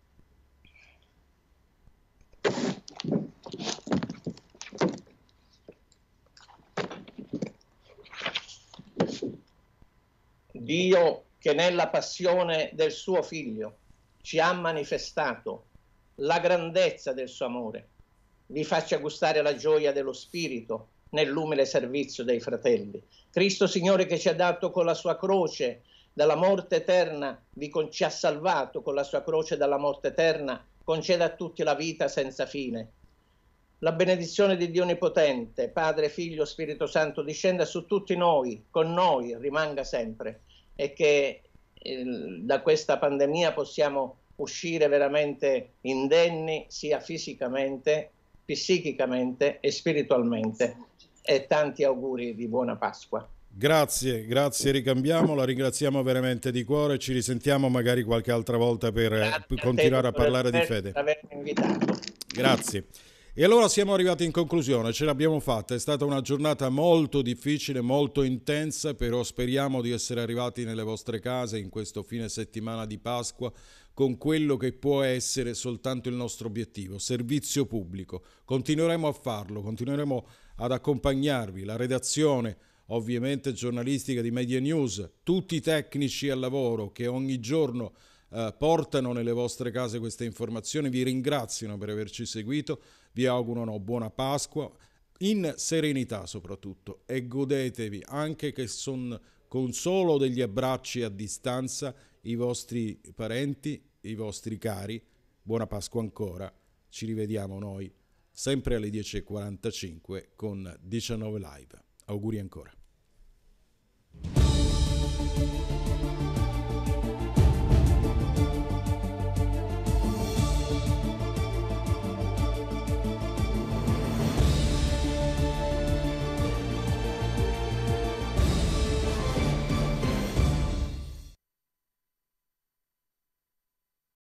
Dio che nella passione del suo figlio ci ha manifestato la grandezza del suo amore, vi faccia gustare la gioia dello Spirito nell'umile servizio dei fratelli. Cristo Signore, che ci ha dato con la sua croce dalla morte eterna, vi con- ci ha salvato con la sua croce dalla morte eterna, conceda a tutti la vita senza fine. La benedizione di Dio Onnipotente, Padre, Figlio, Spirito Santo, discenda su tutti noi, con noi, rimanga sempre, e che eh, da questa pandemia possiamo uscire veramente indenni, sia fisicamente, psichicamente e spiritualmente. E tanti auguri di buona Pasqua. Grazie, grazie, ricambiamo, la ringraziamo veramente di cuore, ci risentiamo magari qualche altra volta per grazie continuare a, te, a parlare di fede. Per avermi invitato. Grazie. E allora siamo arrivati in conclusione, ce l'abbiamo fatta, è stata una giornata molto difficile, molto intensa, però speriamo di essere arrivati nelle vostre case in questo fine settimana di Pasqua con quello che può essere soltanto il nostro obiettivo, servizio pubblico. Continueremo a farlo, continueremo ad accompagnarvi, la redazione ovviamente giornalistica di Media News, tutti i tecnici al lavoro che ogni giorno eh, portano nelle vostre case queste informazioni, vi ringraziano per averci seguito, vi augurano buona Pasqua, in serenità soprattutto, e godetevi anche che son con solo degli abbracci a distanza i vostri parenti, i vostri cari. Buona Pasqua ancora, ci rivediamo noi sempre alle dieci e quarantacinque con diciannove Live. Auguri ancora.